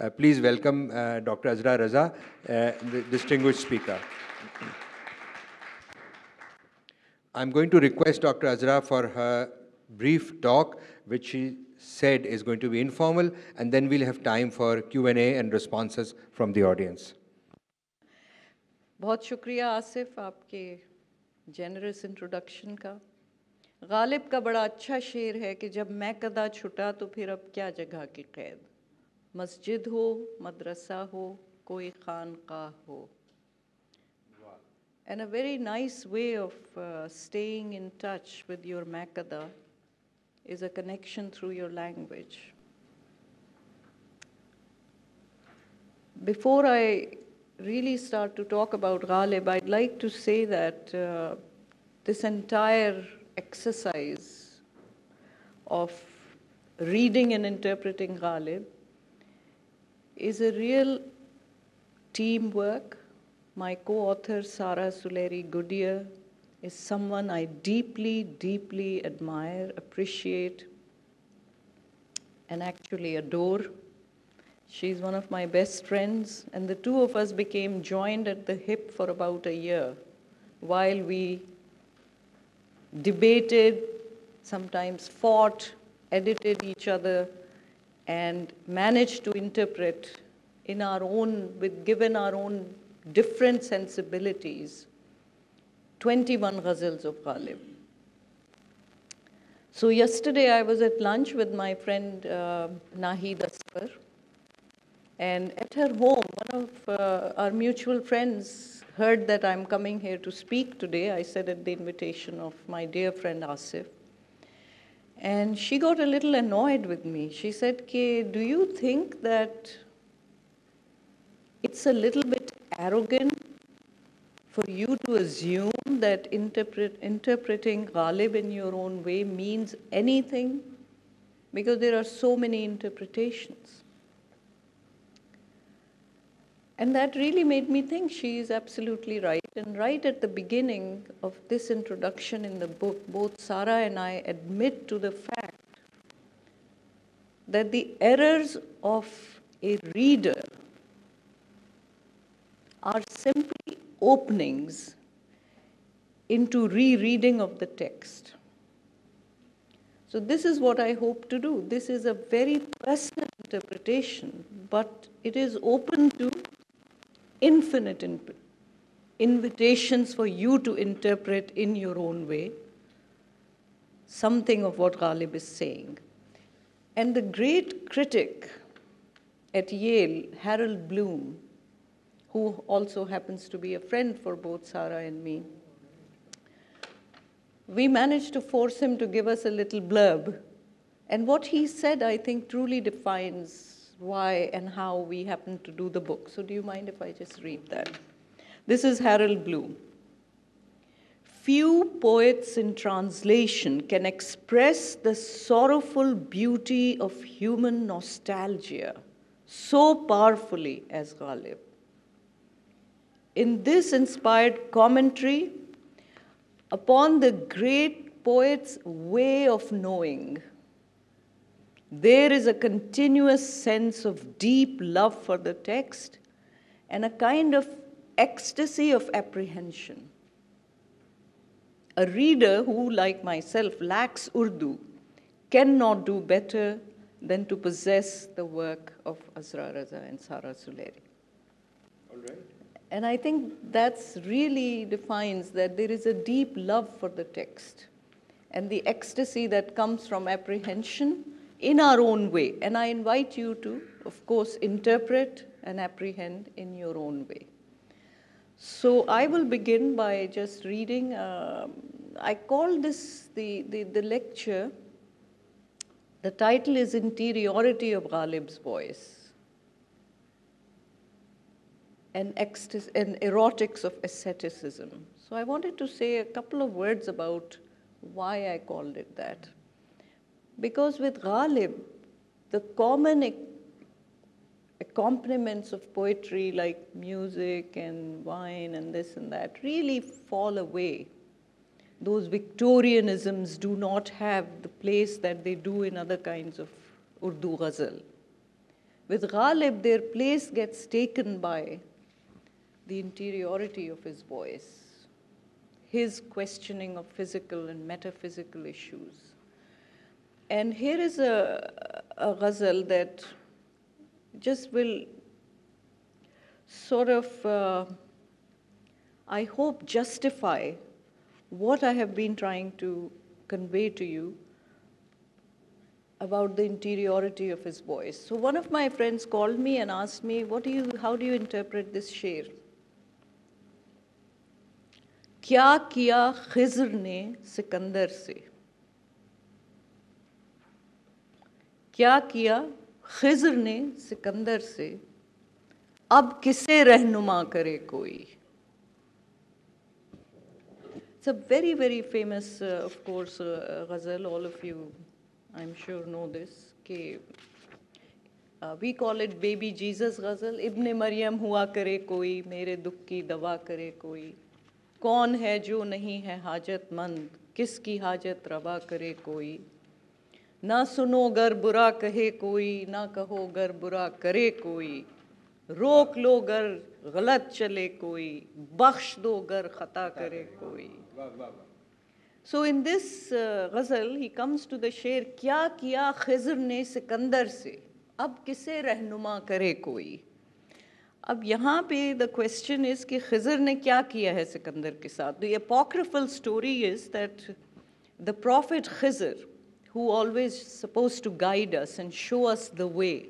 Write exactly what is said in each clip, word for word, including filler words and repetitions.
Uh, please welcome uh, Doctor Azra Raza, uh, the distinguished speaker. I'm going to request Doctor Azra for her brief talk, which she said is going to be informal, and then we'll have time for Q and A and responses from the audience. बहुत शुक्रिया आसिफ आपके generous introduction का। गालिब का बड़ा अच्छा शेर है कि जब मैं कदा छुटा तो फिर अब क्या जगह की कैद, मस्जिद हो, मदरसा हो, कोई खानकाह हो. And a very nice way of uh, staying in touch with your Makada is a connection through your language. Before I really start to talk about Ghalib, I'd like to say that uh, this entire exercise of reading and interpreting Ghalib is a real teamwork. My co-author, Sarah Suleri Goodyear, is someone I deeply, deeply admire, appreciate, and actually adore. She's one of my best friends, and the two of us became joined at the hip for about a year while we debated, sometimes fought, edited each other, and managed to interpret in our own, with given our own different sensibilities, twenty-one ghazals of Ghalib. So yesterday I was at lunch with my friend uh, Nahid Asfar, and at her home, one of uh, our mutual friends heard that I'm coming here to speak today. I said at the invitation of my dear friend Asif. And she got a little annoyed with me. She said, K, do you think that it's a little bit arrogant for you to assume that interpret, interpreting Ghalib in your own way means anything? Because there are so many interpretations. And that really made me think she is absolutely right. And right at the beginning of this introduction in the book, both Sarah and I admit to the fact that the errors of a reader are simply openings into rereading of the text. So this is what I hope to do. This is a very personal interpretation, but it is open to infinite input, invitations for you to interpret in your own way something of what Ghalib is saying. And the great critic at Yale, Harold Bloom, who also happens to be a friend for both Sarah and me, we managed to force him to give us a little blurb. And what he said, I think, truly defines why and how we happen to do the book. So do you mind if I just read that? This is Harold Bloom. Few poets in translation can express the sorrowful beauty of human nostalgia so powerfully as Ghalib. In this inspired commentary upon the great poet's way of knowing, there is a continuous sense of deep love for the text and a kind of ecstasy of apprehension. A reader who, like myself, lacks Urdu cannot do better than to possess the work of Azra Raza and Sarah Suleri. All right. And I think that's really defines that there is a deep love for the text and the ecstasy that comes from apprehension in our own way. And I invite you to, of course, interpret and apprehend in your own way. So I will begin by just reading. Uh, I call this the, the, the lecture, the title is Interiority of Ghalib's Voice. And, and erotics of asceticism. So I wanted to say a couple of words about why I called it that. Because with Ghalib, the common accompaniments of poetry like music and wine and this and that really fall away. Those Victorianisms do not have the place that they do in other kinds of Urdu ghazal. With Ghalib, their place gets taken by the interiority of his voice, his questioning of physical and metaphysical issues. And here is a, a ghazal that just will sort of, uh, I hope, justify what I have been trying to convey to you about the interiority of his voice. So one of my friends called me and asked me, what do you, how do you interpret this sher? Kya kiya Khizr ne Sikandar se? Kya kiya Khizr ne Sikandar se? Ab kise rehnuma kare koi? It's a very, very famous, uh, of course, uh, ghazal. All of you, I'm sure, know this. Ke, uh, we call it Baby Jesus ghazal. Ibn Maryam hua kare koi, mere dukh ki dawa kare koi. कौन है जो नहीं है हाजतमंद, किसकी हाजत रवा करे कोई, ना सुनो गर बुरा कहे कोई, ना कहो गर बुरा करे कोई, रोक लो गर गलत चले कोई, बख्श दो गर खता करे कोई. So in this uh, ghazal, he comes to the sher, क्या किया खिज़र ने सिकंदर से, अब किसे रहनुमा करे कोई. अब यहाँ पे the question is कि खिज़र ने क्या किया है सिकंदर के साथ. The apocryphal story is that the prophet Khizr, who always supposed to guide us and show us the way,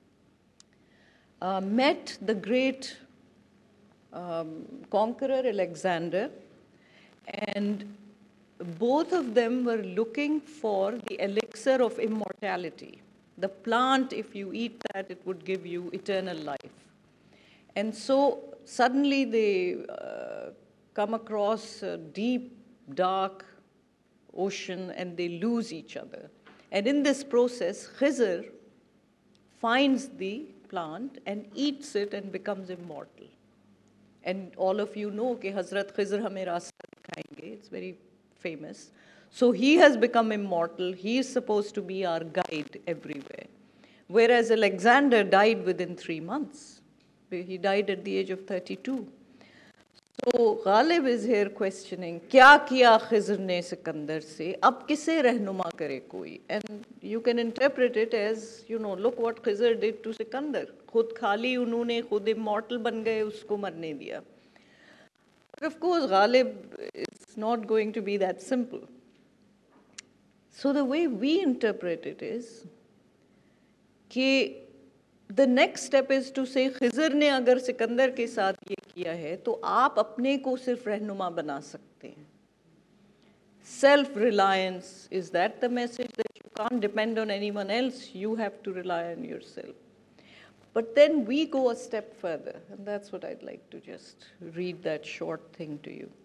uh, met the great um, conqueror Alexander, and both of them were looking for the elixir of immortality. The plant, if you eat that, it would give you eternal life. And so suddenly they uh, come across a deep, dark ocean and they lose each other. And in this process, Khizr finds the plant and eats it and becomes immortal. And all of you know कि Hazrat Khizr हमें रास्ता दिखाएंगे. It's very famous. So he has become immortal. He is supposed to be our guide everywhere. Whereas Alexander died within three months. He died at the age of thirty-two. So Ghalib is here questioning, क्या किया खिज़र ने सिकंदर से, अब किसे रहनुमा करे कोई. And you can interpret it as, you know, look what Khizr did to Sikandar. खुद खाली उन्होंने खुद immortal बन गए, उसको मरने दिया. But of course, Ghalib is not going to be that simple. So the way we interpret it is कि the next step is to say, Khizar ने अगर सिकंदर के साथ ये किया है, तो आप अपने को सिर्फ रहनुमा बना सकते हैं. Self-reliance, is that the message, that you can't depend on anyone else, you have to rely on yourself. But then we go a step further, and that's what I'd like to just read that short thing to you.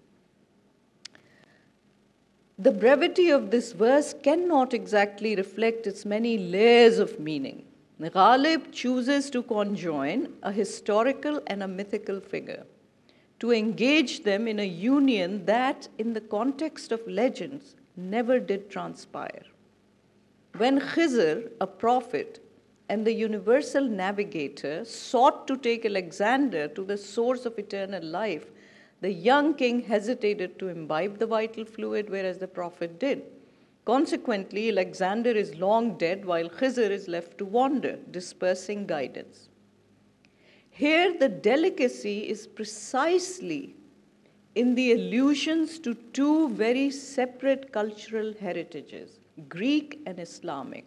The brevity of this verse cannot exactly reflect its many layers of meaning. Ghalib chooses to conjoin a historical and a mythical figure, to engage them in a union that, in the context of legends, never did transpire. When Khizr, a prophet, and the universal navigator sought to take Alexander to the source of eternal life, the young king hesitated to imbibe the vital fluid, whereas the prophet did. Consequently, Alexander is long dead while Khizr is left to wander, dispersing guidance. Here, the delicacy is precisely in the allusions to two very separate cultural heritages, Greek and Islamic.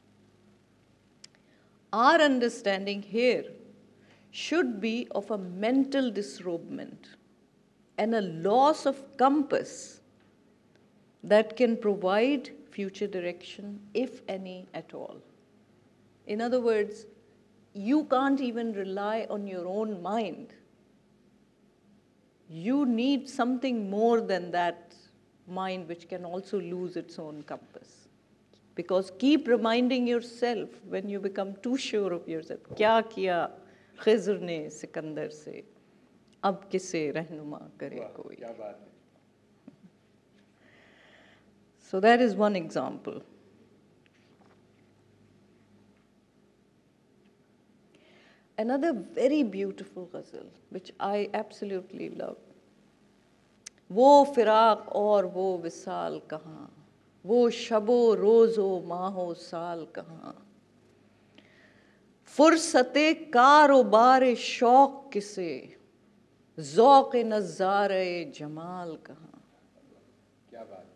Our understanding here should be of a mental disrobement and a loss of compass that can provide future direction, if any at all. In other words, you can't even rely on your own mind. You need something more than that mind, which can also lose its own compass. Because keep reminding yourself when you become too sure of yourself, क्या किया खिज़र ने सिकंदर से, अब किसे रहनुमा करे कोई. So that is one example. another very beautiful ghazal, which I absolutely love. वो फिराक और वो विसाल कहाँ, वो शबो रोज़ो माहो साल कहाँ, फुर्सते कारोबार शौक किसे, ज़ौक़ नज़ारे जमाल कहाँ. क्या बात.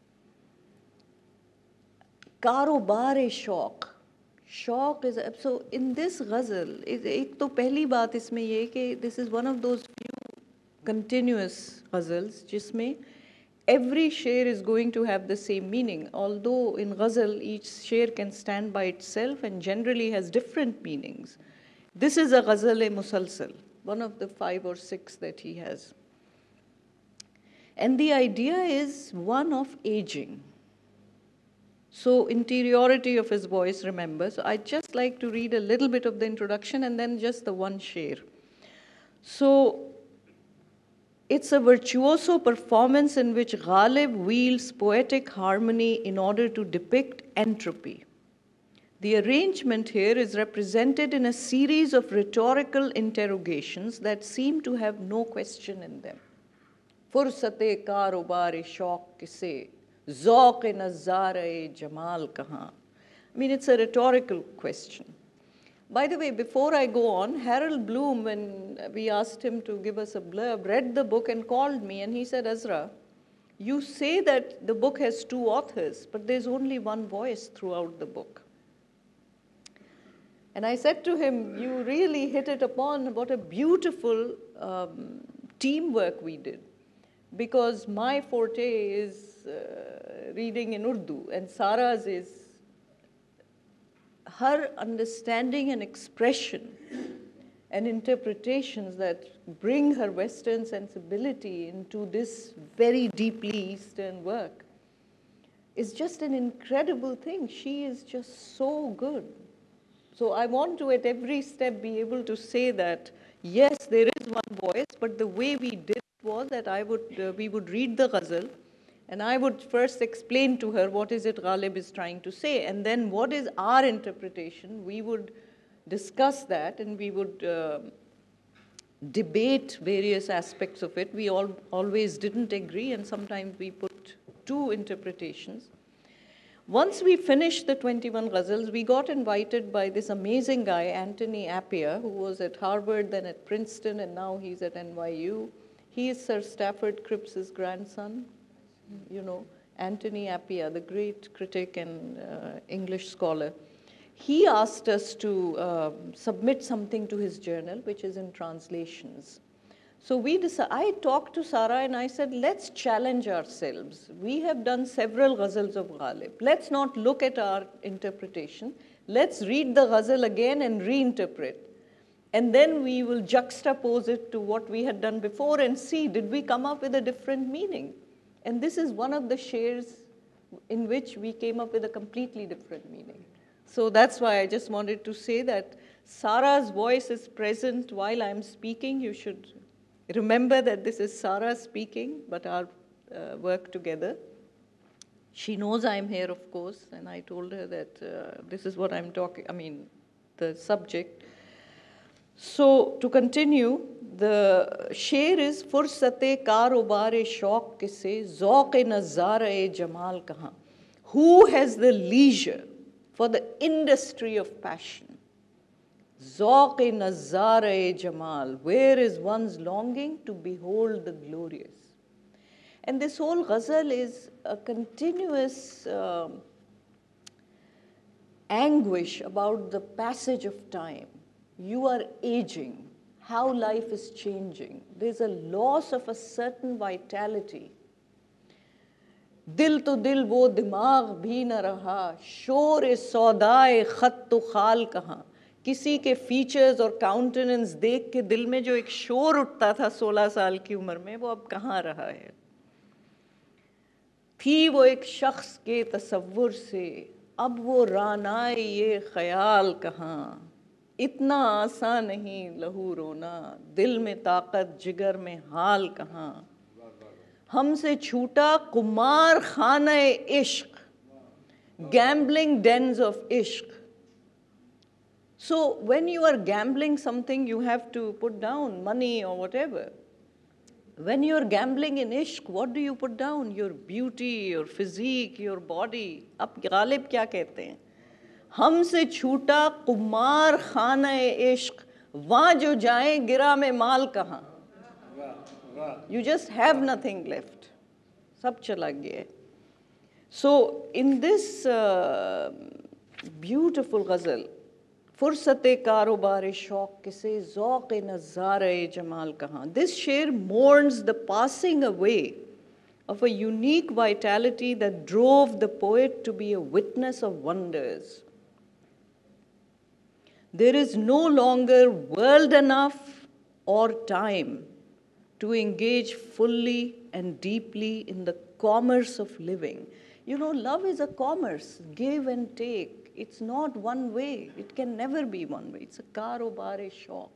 कारोबार शौक. Shauq is, so in this ghazal, एक तो पहली बात इसमें ये कि this is one of those few continuous ghazals जिसमें every शेर is going to have the same meaning, although in ghazal each शेर can stand by itself and generally has different meanings. This is a ghazal-e-musalsal, one of the five or six that he has. And the idea is one of aging. So interiority of his voice, remember. So I'd just like to read a little bit of the introduction and then just the one sher. So it's a virtuoso performance in which Ghalib wields poetic harmony in order to depict entropy. The arrangement here is represented in a series of rhetorical interrogations that seem to have no question in them. Fursate karobar-e shauq kise, ज़ौक़ नज़ारे जमाल कहाँ. I mean, it's a rhetorical question. By the way, before I go on, Harold Bloom, when we asked him to give us a blurb, read the book and called me and he said, Azra, you say that the book has two authors, but there's only one voice throughout the book. And I said to him, you really hit it upon what a beautiful um, teamwork we did. Because my forte is uh, reading in Urdu, and Sara's is her understanding and expression and interpretations that bring her Western sensibility into this very deeply Eastern work is just an incredible thing. She is just so good. So I want to, at every step, be able to say that, yes, there is one voice, but the way we did was that I would, uh, we would read the ghazal, and I would first explain to her what is it Ghalib is trying to say, and then what is our interpretation. We would discuss that, and we would uh, debate various aspects of it. We all, always didn't agree, and sometimes we put two interpretations. Once we finished the twenty-one ghazals, we got invited by this amazing guy, Anthony Appiah, who was at Harvard, then at Princeton, and now he's at N Y U. He is Sir Stafford Cripps's grandson, you know, Anthony Appiah, the great critic and uh, English scholar. He asked us to uh, submit something to his journal, which is in translations. So we decided, I talked to Sara and I said, let's challenge ourselves. We have done several ghazals of Ghalib. Let's not look at our interpretation. Let's read the ghazal again and reinterpret. And then we will juxtapose it to what we had done before and see, did we come up with a different meaning? And this is one of the shares in which we came up with a completely different meaning. So that's why I just wanted to say that Sara's voice is present while I'm speaking. You should remember that this is Sara speaking, but our uh, work together. She knows I'm here, of course, and I told her that uh, this is what I'm talking, I mean, the subject. So to continue, the sher is fursate karobare shauq kise, zauq-e nazar-e jamal kahan. Who has the leisure for the industry of passion? Zauq-e nazar-e jamal, where is one's longing to behold the glorious? And this whole ghazal is a continuous uh, anguish about the passage of time. You are aging, how life is changing. There's a loss of a certain vitality. Dil to dil wo dimag bhi na raha, shor-e saudae khat to khal kahan. किसी के features और countenance देख के दिल में जो एक शोर उठता था सोलह साल की उम्र में, वो अब कहाँ रहा है? थी वो एक शख्स के तसव्वुर से, अब वो रानाए ये ख्याल कहाँ? इतना आसान नहीं लहू रोना, दिल में ताकत जिगर में हाल कहाँ? हमसे छूटा कुमार खाने इश्क, गैम्बलिंग डेन्स ऑफ इश्क. So when you are gambling something, you have to put down money or whatever. When you're gambling in ishq, what do you put down? Your beauty, your physique, your body. अब गालिब क्या कहते हैं? हमसे छूटा कुमार खाना इश्क, वहाँ जो जाए गिरा में माल कहाँ? You just have nothing left. सब चला गया. So in this uh, beautiful ghazal, फुर्सते कारोबार शौक किसे ज़ौक़ नज़ारे जमाल कहाँ. This share mourns the passing away of a unique vitality that drove the poet to be a witness of wonders. There is no longer world enough or time to engage fully and deeply in the commerce of living. You know, love is a commerce, give and take. It's not one way. It can never be one way. It's a karobar-e-shauq.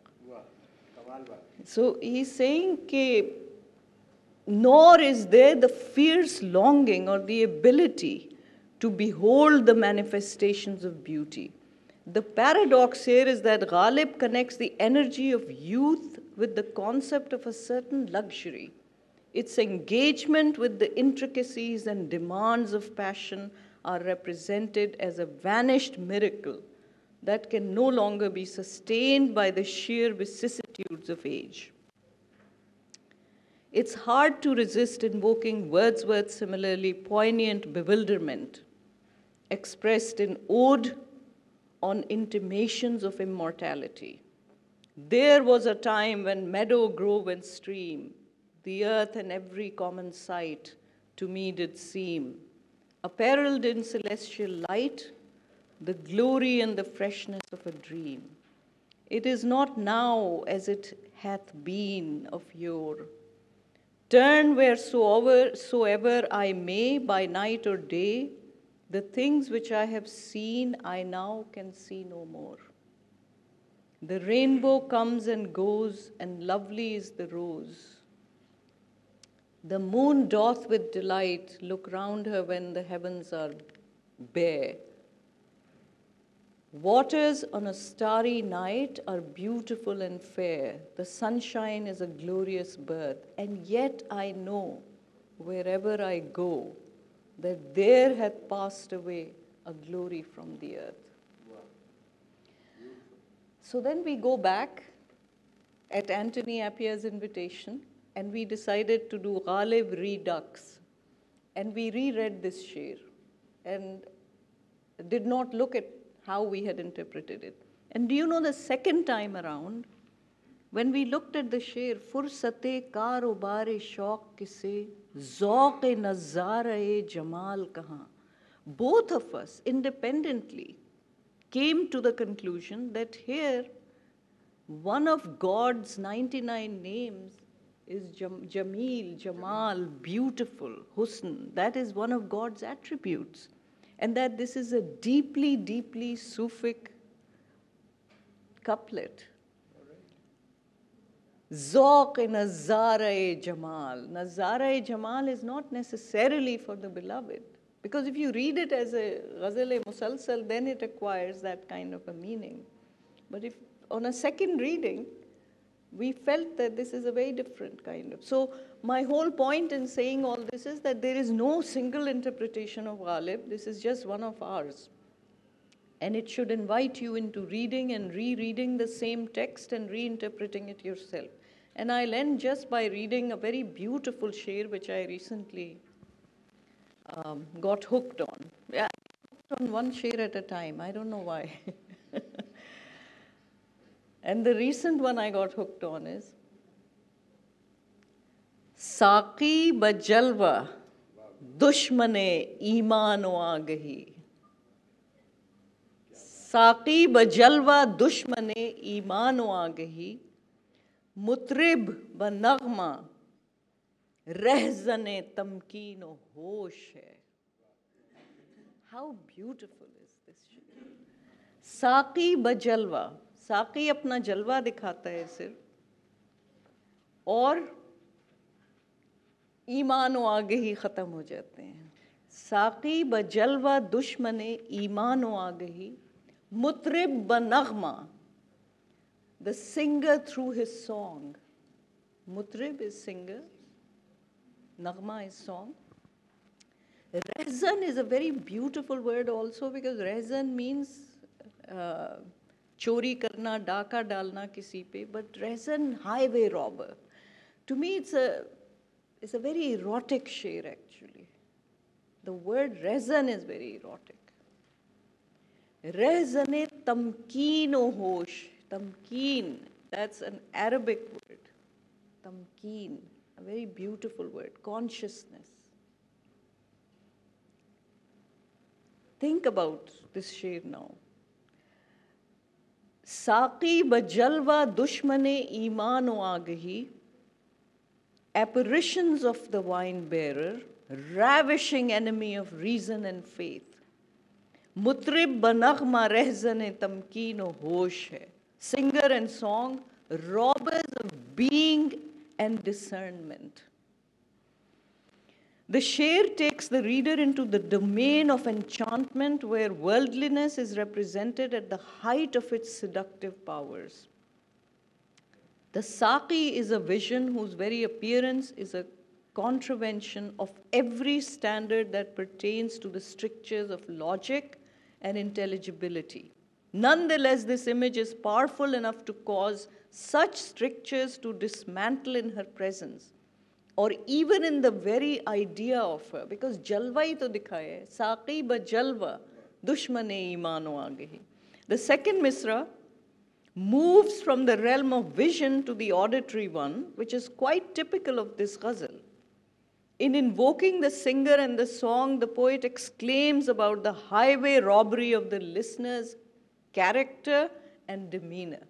So he's saying that nor is there the fierce longing or the ability to behold the manifestations of beauty. The paradox here is that Ghalib connects the energy of youth with the concept of a certain luxury. Its engagement with the intricacies and demands of passion are represented as a vanished miracle that can no longer be sustained by the sheer vicissitudes of age. It's hard to resist invoking Wordsworth's similarly poignant bewilderment, expressed in Ode on Intimations of Immortality. There was a time when meadow, grove, and stream, the earth and every common sight, to me did seem, apparelled in celestial light, the glory and the freshness of a dream. It is not now as it hath been of yore. Turn wheresoever soever I may, by night or day, the things which I have seen I now can see no more. The rainbow comes and goes, and lovely is the rose. The moon doth with delight look round her when the heavens are bare. Waters on a starry night are beautiful and fair. The sunshine is a glorious birth. And yet I know, wherever I go, that there hath passed away a glory from the earth. Wow. So then we go back at Anthony Appier's invitation, and we decided to do Ghalib Redux. And we reread this shir and did not look at how we had interpreted it. And do you know, the second time around, when we looked at the shir, Fursate karobare shauq kise, zauq-e nazara-e jamal kahan, both of us independently came to the conclusion that here one of God's ninety-nine names is Jam Jamil, Jamal, beautiful, Husn. That is one of God's attributes. And that this is a deeply, deeply Sufic couplet. Zauq-e nazara-e Jamal. Nazara-e Jamal is not necessarily for the beloved. Because if you read it as a ghazal-e musalsal, then it acquires that kind of a meaning. But if on a second reading, we felt that this is a very different kind of. So my whole point in saying all this is that there is no single interpretation of Ghalib. This is just one of ours. And it should invite you into reading and rereading the same text and reinterpreting it yourself. And I'll end just by reading a very beautiful sher which I recently um, got hooked on. Yeah, hooked on one sher at a time. I don't know why. And the recent one I got hooked on is Saqi bajalwa dushmane iman o agahi. Saqi bajalwa dushmane iman o agahi. Mutrib banagma rehzane tamkeen o hosh hai. How beautiful is this? Saqi bajalwa. साकी अपना जलवा दिखाता है सिर्फ, और ईमान व आगे ही ख़त्म हो जाते हैं. साकी बजलवा दुश्मने ईमान व आगे ही Mutrib ba-naghma, the singer through his song. Mutrib is singer, naghma is song. Rezan is a very beautiful word also, because rezan means uh, chori karna, daka dalna kisi pe, but rezan, highway robber. To me, it's a, it's a very erotic sher actually. The word rezan is very erotic. Rezane tamkeen o hosh, tamkeen, that's an Arabic word. Tamkeen, a very beautiful word, consciousness. Think about this sher now. Saqi bajalwa dushmane iman o agahi, apparitions of the wine bearer, ravishing enemy of reason and faith. Mutrib banaghma rehzane tamkeen o hosh hai, singer and song, robbers of being and discernment. The sher takes the reader into the domain of enchantment, where worldliness is represented at the height of its seductive powers. The Saqi is a vision whose very appearance is a contravention of every standard that pertains to the strictures of logic and intelligibility. Nonetheless, this image is powerful enough to cause such strictures to dismantle in her presence, or even in the very idea of her, because jalwa hi to dikhaya hai, Saqi ba jalwa, dushmane iman o agahi. The second misra moves from the realm of vision to the auditory one, which is quite typical of this ghazal. In invoking the singer and the song, the poet exclaims about the highway robbery of the listener's character and demeanor.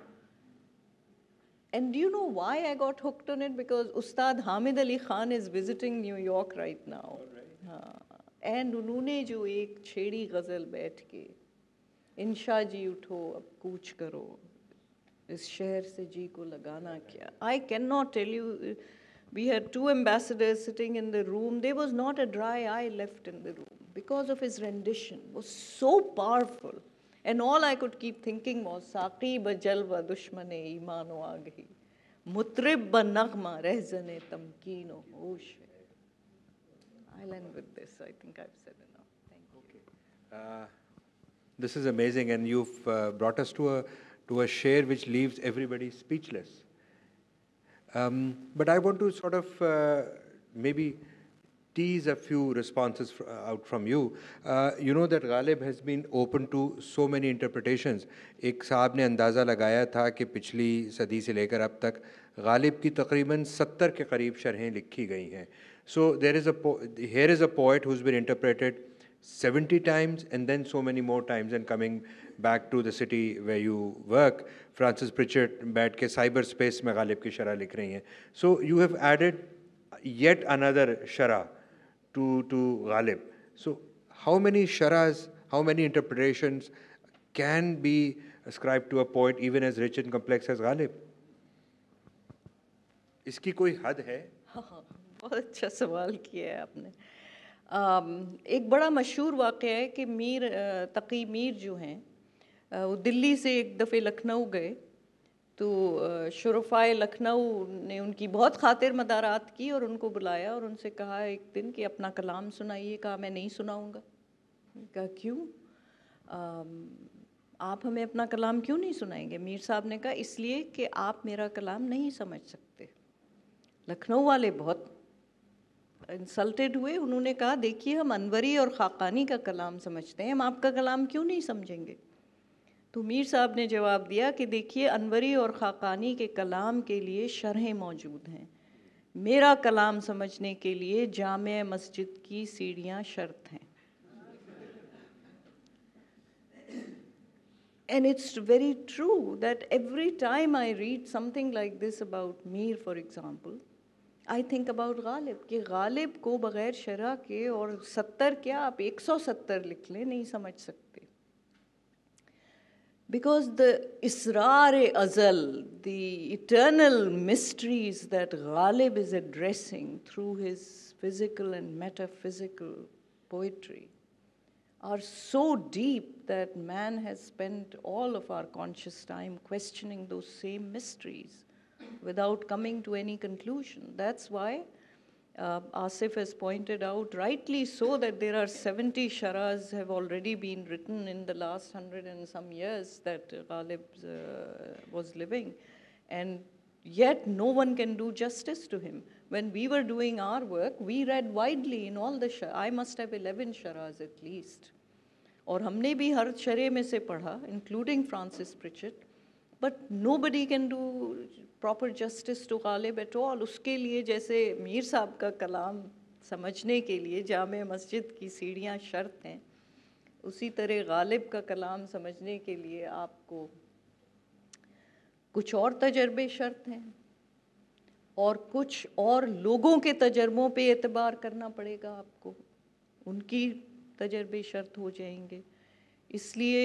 And do you know why I got hooked on it? Because Ustad Hamid Ali Khan is visiting New York right now. Right. And उन्होंने जो एक छेड़ी गज़ल बैठ के इंशा जी उठो अब कूच करो इस शहर से जी को लगाना क्या. I cannot tell you, we had two ambassadors sitting in the room. There was not a dry eye left in the room because of his rendition. It was so powerful. And all I could keep thinking was, Saqi ba jalwa dushmane iman o agahi, mutrib ba naghma rehzane tamkeen o hosh. I'll end with this. I think I've said enough. Thank you. Okay. Uh, this is amazing, and you've uh, brought us to a to a share which leaves everybody speechless. Um, but I want to sort of uh, maybe tease a few responses fr out from you. Uh, you know that Ghalib has been open to so many interpretations. एक साहब ने अंदाज़ा लगाया था कि पिछली सदी से लेकर अब तक Ghalib की तकरीबन सत्तर के करीब शरहें लिखी गई हैं. So there is a here is a poet who's been interpreted seventy times and then so many more times, and coming back to the city where you work, Francis Pritchard बैठ के cyber space में Ghalib की शरह लिख रही हैं. So you have added yet another shara to, to Ghalib. So how many sharas, how many interpretations can be ascribed to a poet even as rich and complex as Ghalib? इसकी कोई हद है? हाँ, बहुत अच्छा सवाल किया है आपने. um, एक बड़ा मशहूर वाक़या है कि मीर तकी मीर जो हैं वो दिल्ली से एक दफ़े लखनऊ गए, तो शुरफ़ाए लखनऊ ने उनकी बहुत खातिर मदारात की और उनको बुलाया और उनसे कहा एक दिन कि अपना कलाम सुनाइए. कहा मैं नहीं सुनाऊंगा. कहा क्यों? आप हमें अपना कलाम क्यों नहीं सुनाएंगे? मीर साहब ने कहा इसलिए कि आप मेरा कलाम नहीं समझ सकते. लखनऊ वाले बहुत इंसल्टेड हुए. उन्होंने कहा देखिए हम अनवरी और खाकानी का कलाम समझते हैं, हम आपका कलाम क्यों नहीं समझेंगे? तो मीर साहब ने जवाब दिया कि देखिए अनवरी और खाकानी के कलाम के लिए शरहें मौजूद हैं, मेरा कलाम समझने के लिए जामे मस्जिद की सीढ़ियाँ शर्त हैं. And it's very true that every time I read something like this about Mir, for example, I think about Ghalib, कि Ghalib को बग़ैर शरह के और सत्तर क्या आप एक सौ सत्तर लिख लें नहीं समझ सकते. Because the Israr-e-Azal, the eternal mysteries that Ghalib is addressing through his physical and metaphysical poetry are so deep that man has spent all of our conscious time questioning those same mysteries without coming to any conclusion. That's why uh, Asif has pointed out, rightly so, that there are seventy sharas have already been written in the last hundred and some years that uh, Ghalib uh, was living. And yet no one can do justice to him. When we were doing our work, we read widely in all the sharas. I must have eleven sharas at least. और हमने भी हर शरे में से पढ़ा, including Francis Pritchett, but nobody can do proper justice to Ghalib at all. उसके लिए जैसे मीर साहब का कलाम समझने के लिए जामे मस्जिद की सीढ़ियाँ शर्त हैं, उसी तरह गालिब का कलाम समझने के लिए आपको कुछ और तजर्बे शर्त हैं और कुछ और लोगों के तजर्बों पे एतबार करना पड़ेगा आपको, उनकी तजर्बे शर्त हो जाएंगे। इसलिए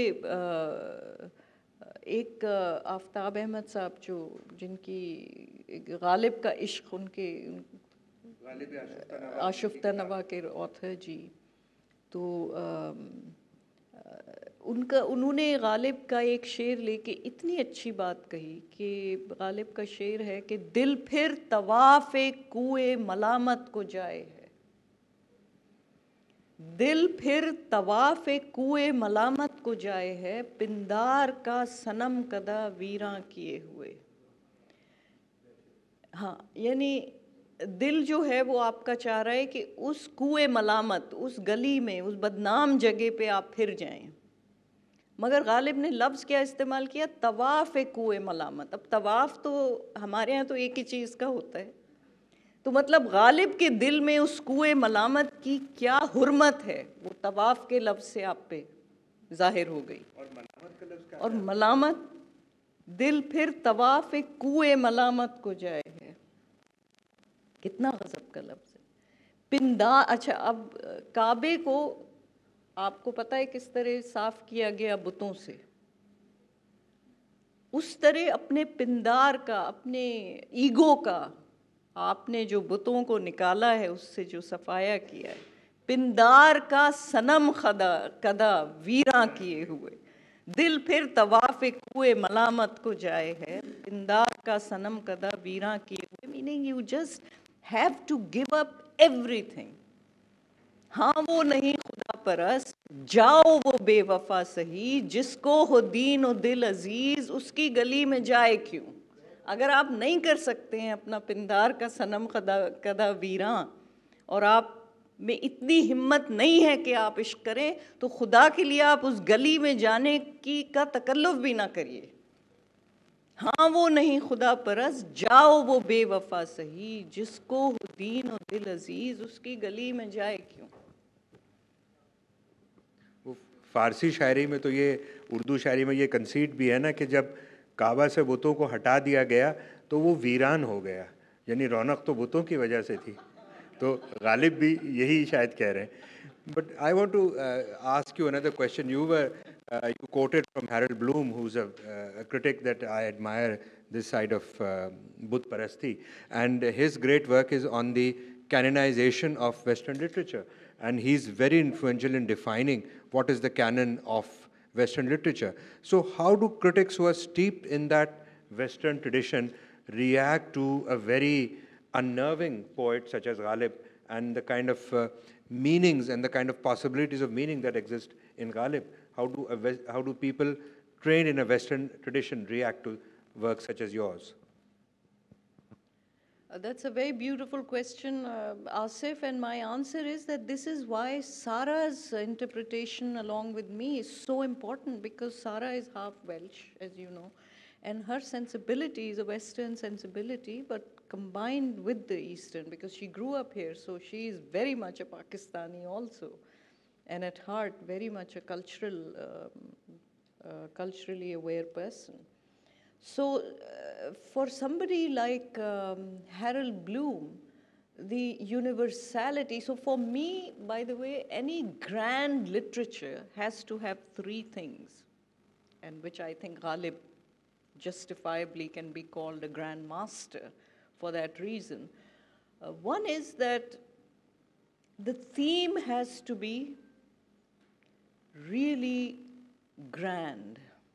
एक आफ्ताब अहमद साहब जो जिनकी गालिब का इश्क उनके आशुफ्ता नवा के ऑथर जी, तो उनका उन्होंने गालिब का एक शेर लेके इतनी अच्छी बात कही कि गालिब का शेर है कि दिल फिर तवाफ़े कुए मलामत को जाए है, दिल फिर तवाफ़े कुए मलामत को जाए है, पिंदार का सनम कदा वीरां किए हुए। हाँ, यानी दिल जो है वो आपका चाह रहा है कि उस कुए मलामत, उस गली में, उस बदनाम जगह पे आप फिर जाएं, मगर गालिब ने लफ्ज़ क्या इस्तेमाल किया? तवाफ़े कुए मलामत। अब तवाफ़ तो हमारे यहाँ तो एक ही चीज़ का होता है, तो मतलब गालिब के दिल में उस कुए मलामत की क्या हुर्मत है, वो तवाफ़ के लफ्ज़ से आप पे ज़ाहिर हो गई। और मलामत का लफ्ज़ क्या है? और मलामत, दिल फिर तवाफ़े कुए मलामत को जाए है, कितना गज़ब का लफ्ज़ है। पिंदा, अच्छा अब काबे को आपको पता है किस तरह साफ़ किया गया बुतों से, उस तरह अपने पिंदार का, अपने ईगो का आपने जो बुतों को निकाला है, उससे जो सफाया किया है, पिंदार का सनम खदा कदा वीरां किए हुए, दिल फिर तवाफ़े कुए मलामत को जाए है, पिंदार का सनम कदा वीरां किए हुए, meaning you just have to give up everything. हाँ वो नहीं खुदा परस्त, जाओ वो बेवफा सही, जिसको हो दीन और दिल अजीज, उसकी गली में जाए क्यों। अगर आप नहीं कर सकते हैं अपना पिंदार का सनम कदा कदा वीरां, और आप में इतनी हिम्मत नहीं है कि आप इश्क करें, तो खुदा के लिए आप उस गली में जाने की का तकल्लुफ़ भी ना करिए। हाँ वो नहीं खुदा परस्त, जाओ वो बेवफा सही, जिसको हो दीन और दिल अजीज, उसकी गली में जाए क्यों। वो फ़ारसी शायरी में तो ये, उर्दू शायरी में ये कंसीड भी है ना कि जब काबा से बुतों को हटा दिया गया तो वो वीरान हो गया, यानी रौनक तो बुतों की वजह से थी। तो गालिब भी यही शायद कह रहे हैं। But I want to ask you another question. You were you quoted from Harold Bloom, who's a, uh, a critic that I admire this side of uh, Buddh Parasti, and his great work is on the canonization of Western literature, and he's very influential in defining what is the canon of Western literature. So how do critics who are steeped in that Western tradition react to a very unnerving poet such as Ghalib and the kind of uh, meanings and the kind of possibilities of meaning that exist in Ghalib? How do, a West, how do people trained in a Western tradition react to works such as yours? Uh, that's a very beautiful question, uh, Asif, and my answer is that this is why Sarah's interpretation along with me is so important, because Sarah is half Welsh, as you know, and her sensibility is a Western sensibility, but combined with the Eastern, because she grew up here, so she is very much a Pakistani also, and at heart very much a cultural, um, uh, culturally aware person. So uh, for somebody like um, Harold Bloom, the universality, so for me, by the way, any grand literature has to have three things, and which I think Ghalib justifiably can be called a grand master for that reason. Uh, one is that the theme has to be really grand.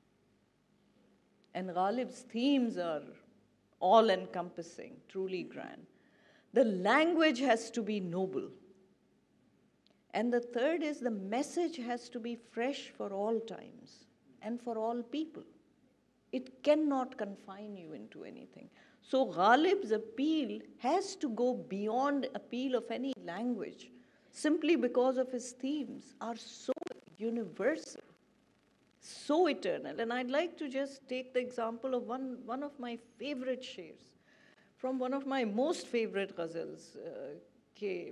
And Ghalib's themes are all-encompassing, truly grand. The language has to be noble. And the third is the message has to be fresh for all times and for all people. It cannot confine you into anything. So Ghalib's appeal has to go beyond appeal of any language, simply because of his themes are so universal, so eternal. And I'd like to just take the example of one, one of my favorite shairs, from one of my most favorite ghazals, uh, ke,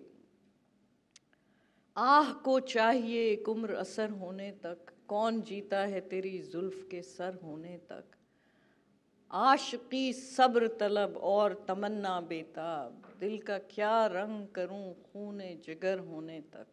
आह को चाहिए एक उम्र असर होने तक, कौन जीता है तेरी जुल्फ के सर होने तक, आशिकी सब्र तलब और तमन्ना बेताब, दिल का क्या रंग करूं खूने जिगर होने तक,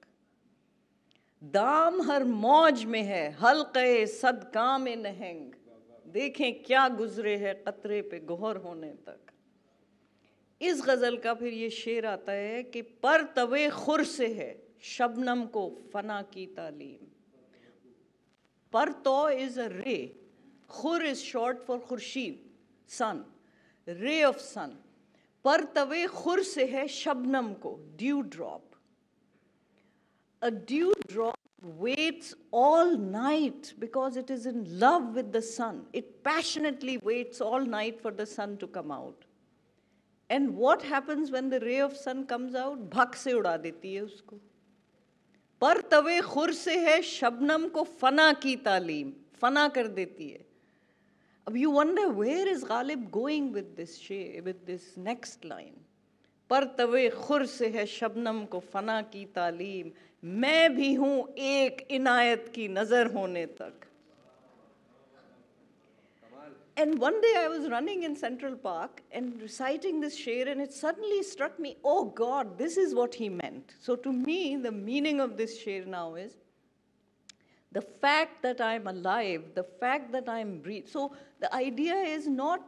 दाम हर मौज में है हल्क़े सदका में नहंग, देखें क्या गुजरे है कतरे पे गोहर होने तक। इस गज़ल का फिर ये शेर आता है कि पर तवे खुर से है शबनम को फना की तालीम। पर तो is a ray, khur is short for khurshid, sun, ray of sun. पर तवे खुर से है शबनम को, dew drop. A dew drop waits all night because it is in love with the sun. It passionately waits all night for the sun to come out. And what happens when the ray of sun comes out? भक से उड़ा देती है उसको। पर तवे खुर से है शबनम को फना की तालीम, फना कर देती है। अब you wonder where is Ghalib going with this shay, with this next line? पर तवे खुर से है शबनम को फना की तालीम, मैं भी हूँ एक इनायत की नजर होने तक। And one day I was running in Central Park and reciting this sher, and it suddenly struck me, oh God, this is what he meant. So to me, the meaning of this sher now is the fact that I'm alive, the fact that I'm breathing. So the idea is not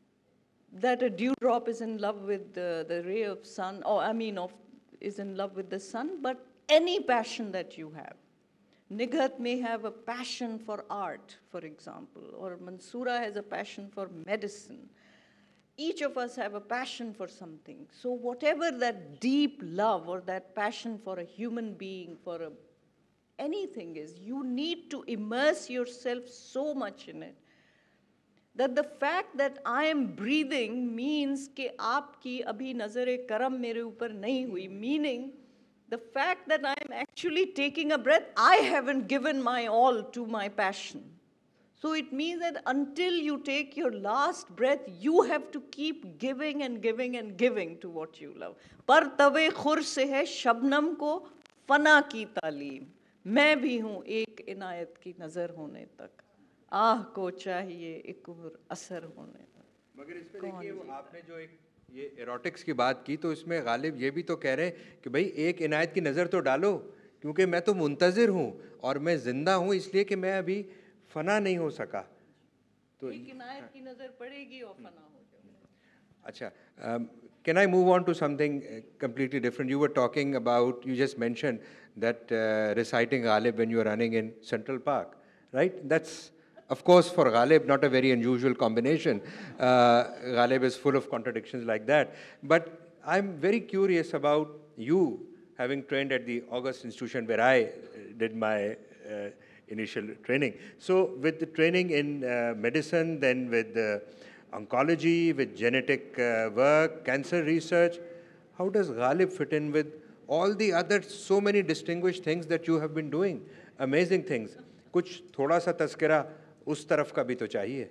that a dewdrop is in love with the, the ray of sun, or I mean, of, is in love with the sun, but any passion that you have. Nighat may have a passion for art, for example, or Mansoura has a passion for medicine. Each of us have a passion for something. So whatever that deep love or that passion for a human being, for a, anything is, you need to immerse yourself so much in it that the fact that I am breathing means कि आपकी अभी नज़र करम मेरे ऊपर नहीं हुई, meaning the fact that I am actually taking a breath, I haven't given my all to my passion. So it means that until you take your last breath, you have to keep giving and giving and giving to what you love. पर तवे खुर से है शबनम को फना की तालीम, मैं भी हूँ एक इनायत की नज़र होने तक, आह को चाहिए एक उम्र असर होने तक। मगर इसमें देखिए वो आपने जो एक ये एरोटिक्स की बात की, तो इसमें गालिब ये भी तो कह रहे हैं कि भाई एक इनायत की नज़र तो डालो, क्योंकि मैं तो मुंतज़िर हूँ और मैं ज़िंदा हूँ इसलिए कि मैं अभी फना नहीं हो सका। तो एक इनायत की नज़र पड़ेगी और फना हो जाएगा। अच्छा, can I move on to something completely different? You were talking about, you just mentioned that uh, reciting Ghalib when you were running in Central Park, right? That's of course, for Ghalib, not a very unusual combination. Uh, Ghalib is full of contradictions like that. But I'm very curious about you having trained at the August Institution where I did my uh, initial training. So with the training in uh, medicine, then with uh, oncology, with genetic uh, work, cancer research, how does Ghalib fit in with all the other so many distinguished things that you have been doing? Amazing things. कुछ थोड़ा सा तस्करा उस तरफ का भी तो चाहिए.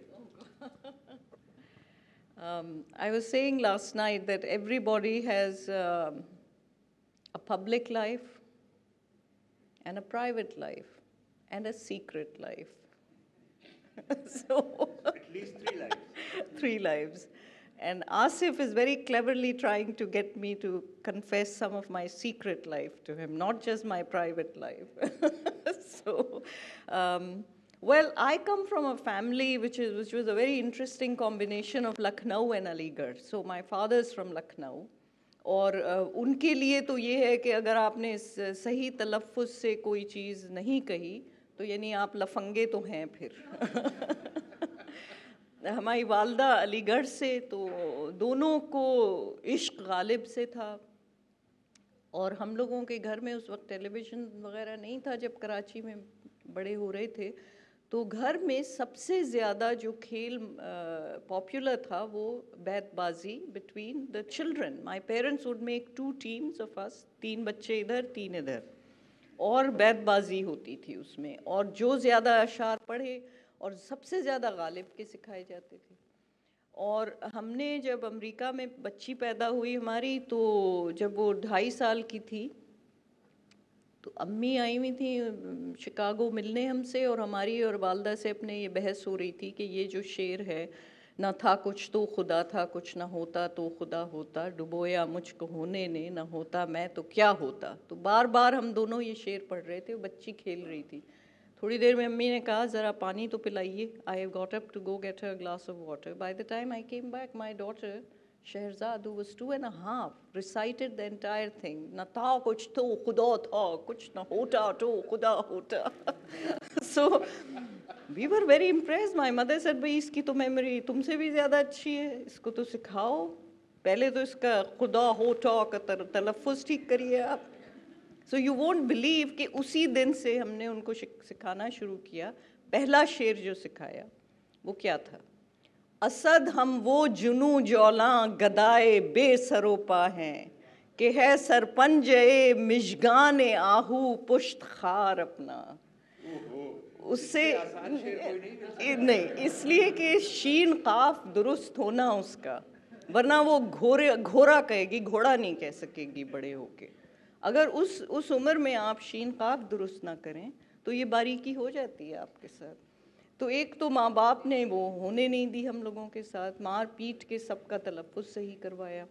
Um, I was saying last night that everybody has uh, a public life and a private life and a secret life. So At least three lives. Three lives. And Asif is very cleverly trying to get me to confess some of my secret life to him, not just my private life. So, um, well, I come from a family which is which was a very interesting combination of Lucknow and Aligarh. So my father is from Lucknow. और uh, उनके लिए तो ये है कि अगर आपने सही तलफ़्फ़ुज़ से कोई चीज़ नहीं कही तो यानी आप लफंगे तो हैं फिर। हमारी वालदा अलीगढ़ से, तो दोनों को इश्क गालिब से था। और हम लोगों के घर में उस वक्त टेलीविज़न वगैरह नहीं था जब कराची में बड़े हो रहे थे, तो घर में सबसे ज़्यादा जो खेल पॉपुलर uh, था वो बैतबाजी between the children. My parents would make two teams of us, तीन बच्चे इधर तीन इधर, और बैतबाजी होती थी उसमें, और जो ज़्यादा अशार पढ़े और सबसे ज़्यादा गालिब के सिखाए जाते थे। और हमने जब अमेरिका में बच्ची पैदा हुई हमारी, तो जब वो ढाई साल की थी तो अम्मी आई हुई थी शिकागो मिलने हमसे, और हमारी और वालदा से अपने ये बहस हो रही थी कि ये जो शेर है, ना था कुछ तो खुदा था, कुछ ना होता तो खुदा होता, डुबोया मुझको होने ने, ना होता मैं तो क्या होता। तो बार बार हम दोनों ये शेर पढ़ रहे थे, बच्ची खेल रही थी। थोड़ी देर में अम्मी ने कहा ज़रा पानी तो पिलाइए। I got up to go get her glass of water. By the time I came back, my daughter Shehrzad, who was two and a half, recited the entire thing. Na tha kuch to khuda tha, kuch na hota to khuda hota. So we were very impressed. My mother said, भाई इसकी तो memory तुमसे भी ज़्यादा अच्छी है, इसको तो सिखाओ, पहले तो इसका खुदा होता का तलफ़ुज़ ठीक करिए आप। So you won't believe कि उसी दिन से हमने उनको सिखाना शुरू किया। पहला शेर जो सिखाया वो क्या था? असद हम वो जुनू जौलां गदाए बेसरोपा हैं कि है सरपंजे मिशगान आहू पुश्त खार अपना। उससे नहीं, इसलिए कि शीन काफ दुरुस्त होना उसका, वरना वो घोरे घोड़ा कहेगी, घोड़ा नहीं कह सकेगी बड़े होके। अगर उस उस उम्र में आप शीन काफ दुरुस्त ना करें तो ये बारीकी हो जाती है आपके साथ। तो एक तो माँ बाप ने वो होने नहीं दी हम लोगों के साथ, मार पीट के सबका तलफ़ुज़ सही करवाया।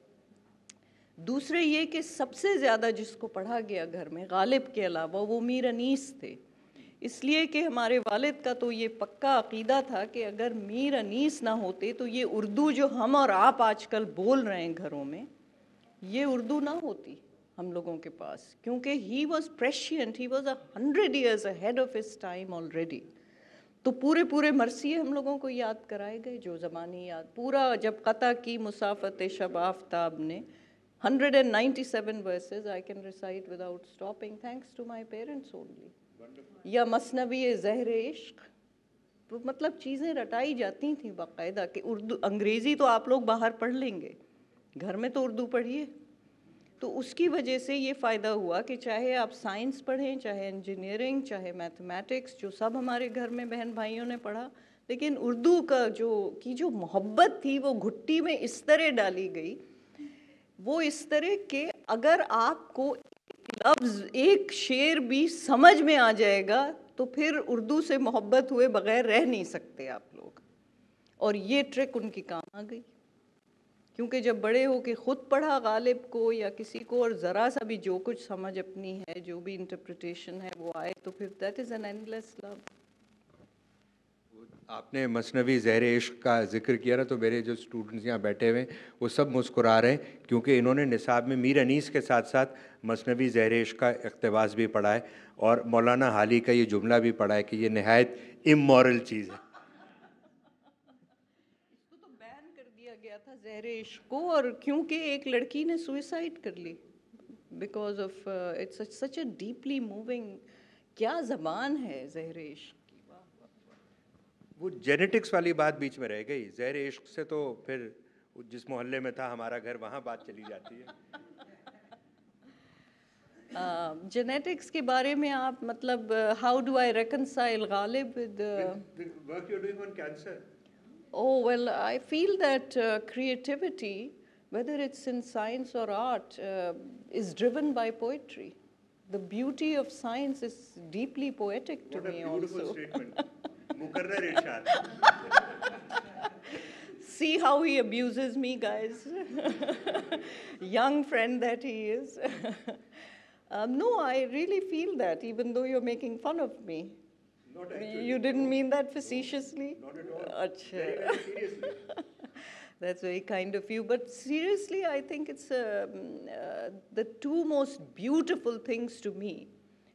दूसरे ये कि सबसे ज़्यादा जिसको पढ़ा गया घर में गालिब के अलावा वो मीर अनीस थे, इसलिए कि हमारे वालिद का तो ये पक्का अक़ीदा था कि अगर मीर अनीस ना होते तो ये उर्दू जो हम और आप आजकल बोल रहे हैं घरों में, ये उर्दू ना होती हम लोगों के पास, क्योंकि he was prescient, he was a hundred years ahead of his time already. तो पूरे पूरे मरसिए हम लोगों को याद कराए गए, जो ज़बानी याद पूरा जब क़ता की मुसाफ़त शब आफ्ताब ने hundred and ninety seven verses I can recite without stopping thanks to my parents only. या मसनवी ज़हर इश्क, तो मतलब चीज़ें रटाई जाती थी बाकायदा कि उर्दू अंग्रेज़ी तो आप लोग बाहर पढ़ लेंगे, घर में तो उर्दू पढ़िए। तो उसकी वजह से ये फ़ायदा हुआ कि चाहे आप साइंस पढ़ें, चाहे इंजीनियरिंग, चाहे मैथमेटिक्स, जो सब हमारे घर में बहन भाइयों ने पढ़ा, लेकिन उर्दू का जो की जो मोहब्बत थी वो घुट्टी में इस तरह डाली गई, वो इस तरह के अगर आपको एक लफ्ज़ एक शेर भी समझ में आ जाएगा तो फिर उर्दू से मोहब्बत हुए बग़ैर रह नहीं सकते आप लोग। और ये ट्रिक उनकी काम आ गई, क्योंकि जब बड़े हो के ख़ुद पढ़ा गालिब को या किसी को, और ज़रा सा भी जो कुछ समझ अपनी है, जो भी इंटरप्रिटेशन है वो आए, तो फिर that is an endless love. आपने मसनवी ज़हर इश्क का जिक्र किया ना, तो मेरे जो स्टूडेंट्स यहाँ बैठे हुए हैं वो सब मुस्कुरा रहे हैं, क्योंकि इन्होंने निसाब में मीर अनीस के साथ साथ मसनवी ज़हर इश्क का इक़्तिबास भी पढ़ा है, और मौलाना हाली का ये जुमला भी पढ़ा है कि ये नहायत इमोरल चीज़ है। गया था ज़हर इश्क को, और क्योंकि एक लड़की ने सुइसाइड कर ली because of it's such a deeply moving, क्या ज़बान है ज़हर इश्क की। वो जेनेटिक्स वाली बात बीच में रह गई, ज़हर इश्क से तो फिर जिस मोहल्ले में था हमारा घर वहाँ बात चली जाती है। जेनेटिक्स uh, के बारे में आप मतलब how do I reconcile Ghalib with work you are doing on cancer? Oh, well, I feel that uh, creativity, whether it's in science or art, uh, is driven by poetry. The beauty of science is deeply poetic to me also. What a beautiful statement. Mukarrar irshad. See how he abuses me, guys. Young friend that he is. um, no, I really feel that, even though you're making fun of me. Not actually. You didn't mean that facetiously? Not at all. Achha. Very, very seriously. That's very kind of you. But seriously, I think it's um, uh, the two most beautiful things to me.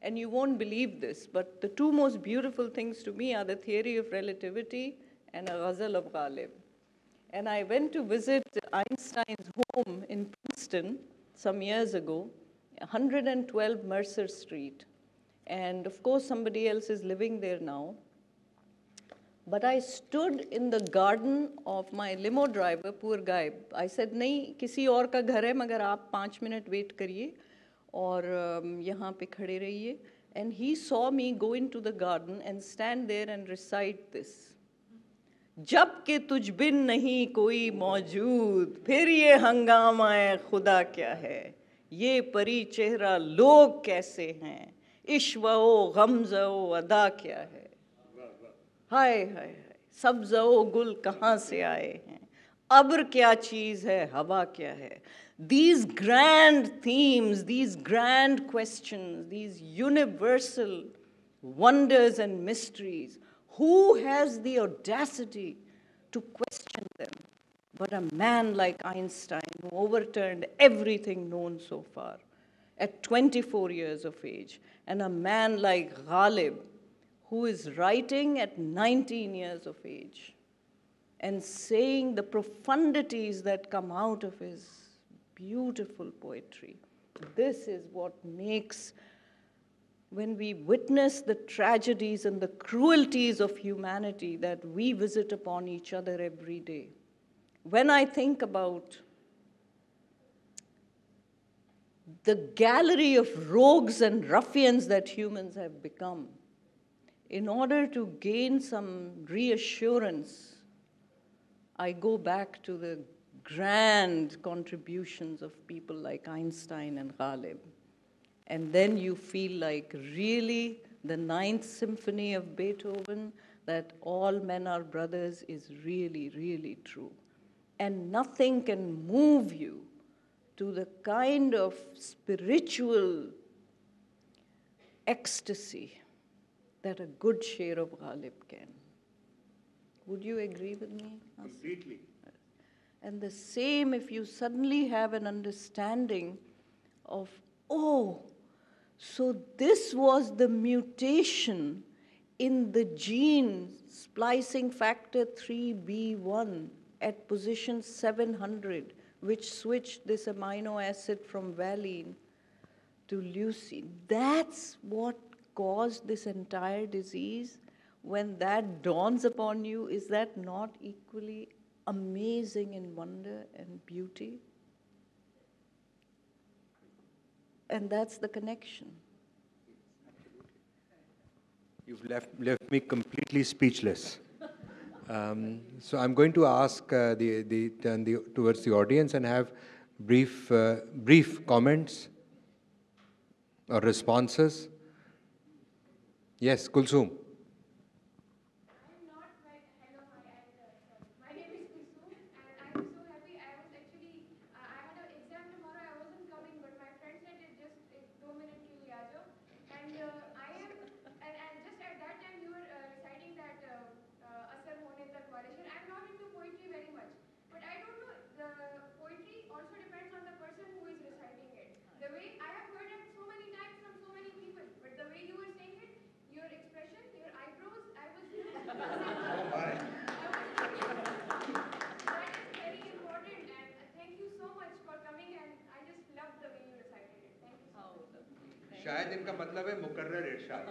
And you won't believe this, but the two most beautiful things to me are the theory of relativity and a ghazal of Ghalib. And I went to visit Einstein's home in Princeton some years ago, one hundred twelve Mercer Street. And of course, somebody else is living there now. But I stood in the garden of my limo driver, poor guy. I said, नहीं, किसी और का घर है, मगर आप पाँच minute wait करिए और यहाँ पे खड़े रहिए. And he saw me go into the garden and stand there and recite this. जब के तुझ बिन नहीं कोई मौजूद, फिर ये हंगामा है खुदा क्या है, ये परी चेहरा लोग कैसे हैं, इश्वो गमज़ो अदा क्या है, हाय हाय हाय सब्ज़ो गुल कहाँ से आए हैं, अब्र क्या चीज़ है, हवा क्या है. These grand themes, these grand questions, these universal wonders and mysteries, who has the audacity to question them but a man like Einstein, who overturned everything known so far at twenty-four years of age, and a man like Ghalib, who is writing at nineteen years of age and saying the profundities that come out of his beautiful poetry. This is what makes, when we witness the tragedies and the cruelties of humanity that we visit upon each other every day. When I think about the gallery of rogues and ruffians that humans have become, in order to gain some reassurance, I go back to the grand contributions of people like Einstein and Ghalib. And then you feel like really the Ninth Symphony of Beethoven, that all men are brothers, is really, really true. And nothing can move you to the kind of spiritual ecstasy that a good share of Ghalib can. Would you agree with me? Completely. And the same if you suddenly have an understanding of, oh, so this was the mutation in the gene splicing factor three B one at position seven hundred, which switched this amino acid from valine to leucine. That's what caused this entire disease. When that dawns upon you, is that not equally amazing in wonder and beauty? And that's the connection. You've left, left me completely speechless. Um, so I'm going to ask uh, the, the, turn the, towards the audience and have brief, uh, brief comments or responses. Yes, Kulsum. शायद इनका मतलब है मुकर्रर इरशाद.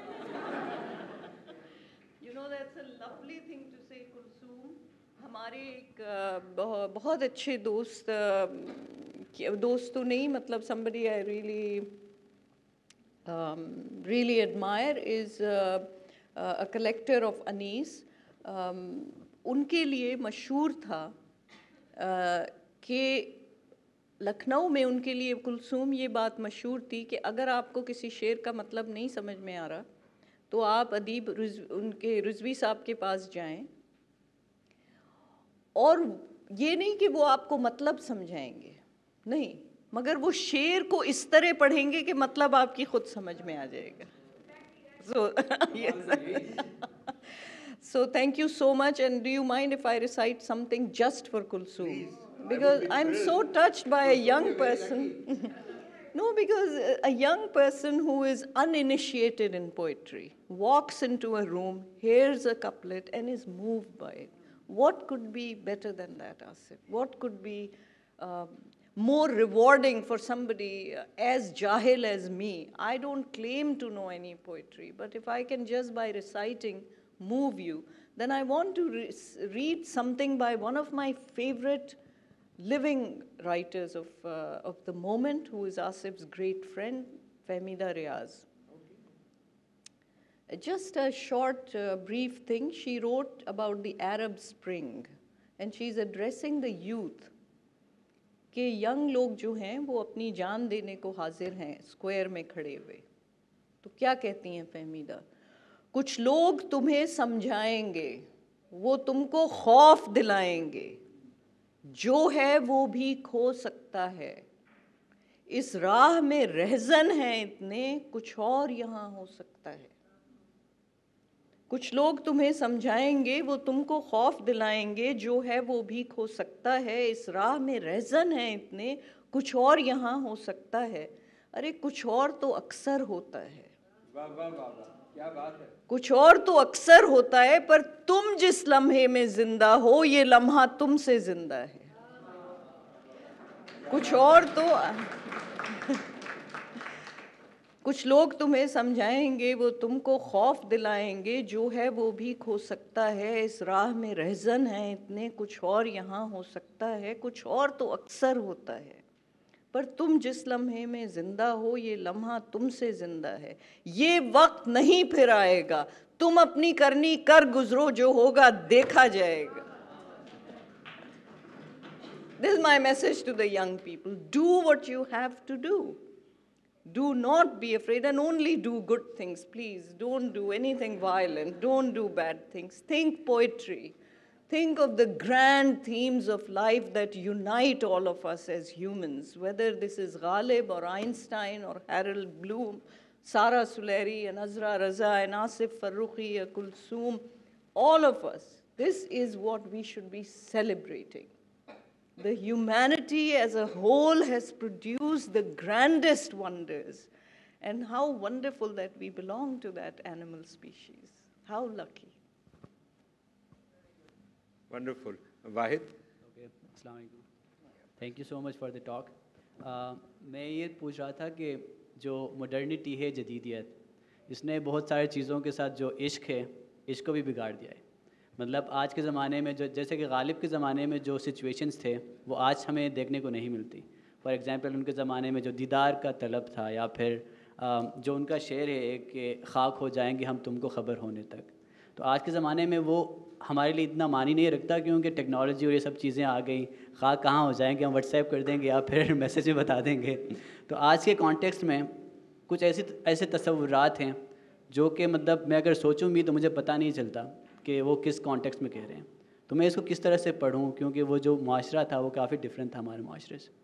You know, that's a lovely thing to say, Kulsum. हमारे एक बहुत अच्छे दोस्त, दोस्त तो नहीं, मतलब somebody I really um, really admire is uh, uh, a collector of anise. Um, उनके लिए मशहूर था uh, कि लखनऊ में उनके लिए कुलसूम ये बात मशहूर थी कि अगर आपको किसी शेर का मतलब नहीं समझ में आ रहा तो आप अदीब उनके रिजवी साहब के पास जाएं, और ये नहीं कि वो आपको मतलब समझाएंगे, नहीं, मगर वो शेर को इस तरह पढ़ेंगे कि मतलब आपकी खुद समझ में आ जाएगा. So, yes. So thank you so much, and do you mind if I recite something just for Kulsum? Please. Because I'm so touched by a young person. No, because a young person who is uninitiated in poetry walks into a room, hears a couplet, and is moved by it. What could be better than that, Asif? What could be um, more rewarding for somebody as jahil as me? I don't claim to know any poetry, but if I can just by reciting move you, then I want to re read something by one of my favorite living writers of, uh, of the moment, who is Asif's great friend, Fahmida Riaz. Okay. Just a short, uh, brief thing. She wrote about the Arab Spring, and she's addressing the youth. कि young लोग जो हैं वो अपनी जान देने को हाजिर हैं स्क्वायर में खड़े हुए. तो क्या कहती हैं फहमीदा? कुछ लोग तुम्हें समझाएंगे, वो तुमको खौफ दिलाएंगे, जो है वो भी खो सकता है, इस राह में रहजन है इतने, कुछ और यहाँ हो सकता है. कुछ लोग तुम्हें समझाएंगे, वो तुमको खौफ दिलाएंगे, जो है वो भी खो सकता है, इस राह में रहजन है इतने, कुछ और यहाँ हो सकता है. अरे कुछ और तो अक्सर होता है. वाह वाह वाह वाह, क्या बात है. कुछ और तो अक्सर होता है, पर तुम जिस लम्हे में जिंदा हो, ये लम्हा तुमसे जिंदा है. कुछ और तो कुछ लोग तुम्हें समझाएंगे, वो तुमको खौफ दिलाएंगे, जो है वो भी खो सकता है, इस राह में रहजन है इतने, कुछ और यहाँ हो सकता है. कुछ और तो अक्सर होता है, पर तुम जिस लम्हे में जिंदा हो, ये लम्हा तुमसे जिंदा है. ये वक्त नहीं फिर आएगा, तुम अपनी करनी कर गुजरो, जो होगा देखा जाएगा. This is my message to the young people. Do what you have to do. Do not be afraid, and only do good things, please. Don't do anything violent. Don't do bad things. Think poetry. Think of the grand themes of life that unite all of us as humans, whether this is Ghalib or Einstein or Harold Bloom, Sarah Suleri and Azra Raza and Asif Farooqi or Kulsoom, all of us. This is what we should be celebrating. The humanity as a whole has produced the grandest wonders, and how wonderful that we belong to that animal species. How lucky. Wonderful. Wahid? Okay, अस्सलाम वालेकुम. Thank you so much for the talk. Uh, मैं ये पूछ रहा था कि जो modernity है, जदीदियत, इसने बहुत सारी चीज़ों के साथ जो इश्क है, इश्क को भी बिगाड़ दिया है. मतलब आज के ज़माने में जो, जैसे कि गालिब के ज़माने में जो सिचुएशंस थे, वो आज हमें देखने को नहीं मिलती. फॉर एग्ज़ाम्पल, उनके ज़माने में जो दीदार का तलब था, या फिर जो उनका शेर है एक कि खाक हो जाएंगे हम तुमको ख़बर होने तक, तो आज के ज़माने में वो हमारे लिए इतना मानी नहीं रखता, क्योंकि टेक्नोलॉजी और ये सब चीज़ें आ गई. खाक कहाँ हो जाएंगे, हम व्हाट्सएप कर देंगे या फिर मैसेज में बता देंगे. तो आज के कॉन्टेक्स्ट में कुछ ऐसे ऐसे तसव्वुरात हैं जो कि मतलब मैं अगर सोचूं भी तो मुझे पता नहीं चलता कि वो किस कॉन्टेक्स्ट में कह रहे हैं. तो मैं इसको किस तरह से पढ़ूं, क्योंकि वो जो माशरा था वो काफ़ी डिफरेंट था हमारे माशरे से.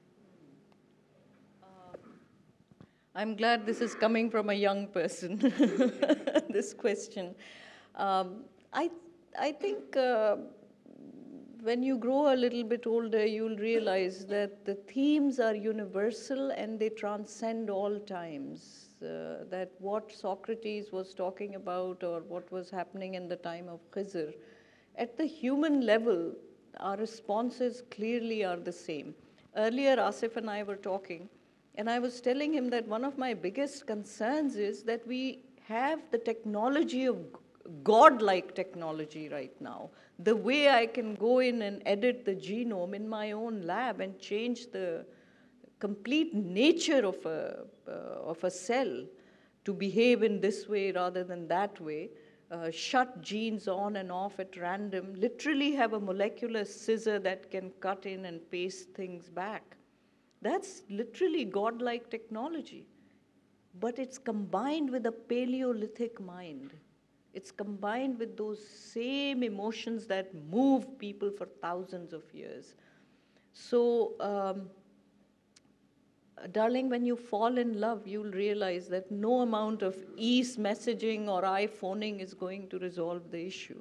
I'm glad this is coming from a young person, this question. Um, I, I think uh, when you grow a little bit older, you'll realize that the themes are universal and they transcend all times. Uh, that what Socrates was talking about, or what was happening in the time of Khizr, at the human level, our responses clearly are the same. Earlier, Asif and I were talking, and I was telling him that one of my biggest concerns is that we have the technology of God-like technology right now. The way I can go in and edit the genome in my own lab and change the complete nature of a, uh, of a cell to behave in this way rather than that way, uh, shut genes on and off at random, literally have a molecular scissor that can cut in and paste things back. That's literally godlike technology. But it's combined with a Paleolithic mind. It's combined with those same emotions that move people for thousands of years. So, um, darling, when you fall in love, you'll realize that no amount of ease messaging or iPhoning is going to resolve the issue.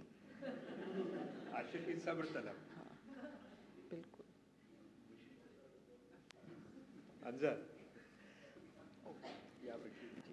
Anza.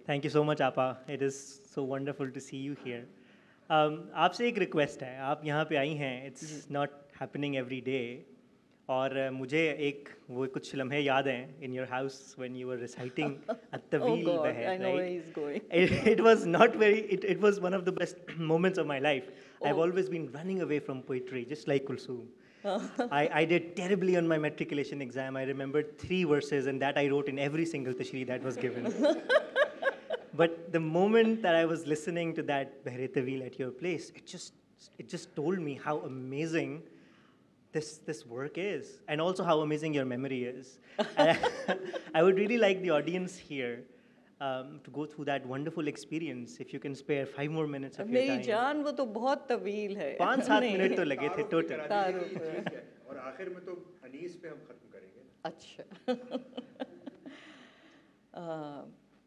Thank you so much, Apa. It is so wonderful to see you here. Um, आपसे एक request है, आप यहाँ पे आई हैं, it's not happening every day. और uh, मुझे एक वो कुछ लम्हे याद हैं in your house when you were reciting at-tawil Oh God, behet, I know right? where he's going. It, it was not very, it, it was one of the best moments of my life. I've Oh. always been running away from poetry, just like Kulsoom. I, I did terribly on my matriculation exam. I remembered three verses, and that I wrote in every single tashri that was given. But the moment that I was listening to that Behre Tawil at your place, it just, it just told me how amazing this, this work is, and also how amazing your memory is. And I would really like the audience here um, to go through that wonderful experience. If you can spare five more minutes of your मेरी time. जान वो तो बहुत तवील है. पाँच सात नहीं. मिनट तो लगे थे टोटल. तारुफ है. और आखिर में तो अनीस पे हम खत्म करेंगे. अच्छा. uh,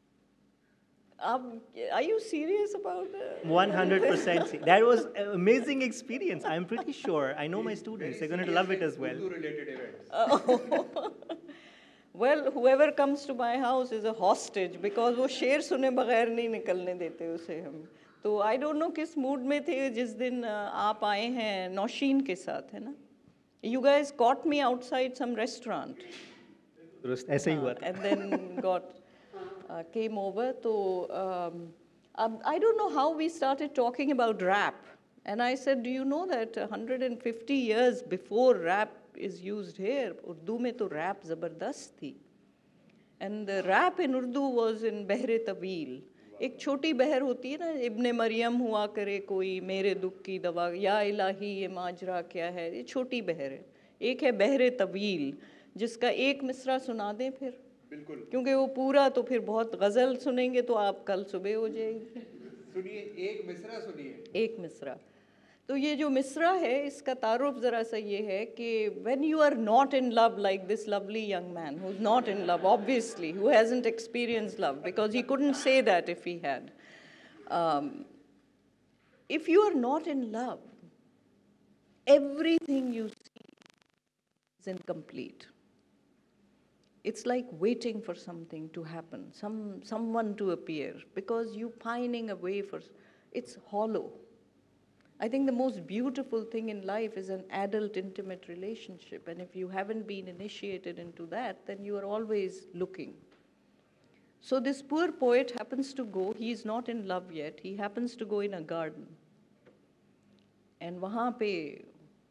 आप, are you serious about it? one hundred percent. That was an amazing experience. I'm pretty sure. I know my students. They're going to love it as well. Urdu-related events. Oh. Well, whoever comes to my house is a hostage because वो शेर सुने बगैर नहीं निकलने देते उसे हम. तो I don't know किस mood में थे जिस दिन आप आए हैं नौशीन के साथ, है ना? You guys caught me outside some restaurant. ऐसे ही हुआ था. And then got uh, came over. So um, um, I don't know how we started talking about rap. And I said, do you know that one hundred fifty years before rap is used here, Urdu में तो rap ज़बरदस्त थी. And the rap in Urdu was in Behre Tawil. एक छोटी बहर होती है ना, इब्ने मरियम हुआ करे कोई मेरे दुख की दवा, या इलाही ये माजरा क्या है, ये छोटी बहर है. एक है बहरे तवील जिसका एक मिसरा सुना दें फिर. बिल्कुल. क्योंकि वो पूरा तो फिर बहुत गज़ल सुनेंगे तो आप कल सुबह हो जाएगी. सुनिए, एक मिसरा सुनिए. एक मिसरा. तो ये जो मिसरा है इसका तारुफ ज़रा सा ये है कि when you are not in love like this lovely young man who's not in love, obviously, who hasn't experienced love because he couldn't say that if he had. Um, if you are not in love, everything you see is incomplete. It's like waiting for something to happen, some, someone to appear because you're pining away for, it's hollow. I think the most beautiful thing in life is an adult intimate relationship, and if you haven't been initiated into that, then you are always looking. So this poor poet happens to go, he is not in love yet, he happens to go in a garden. And वहाँ पे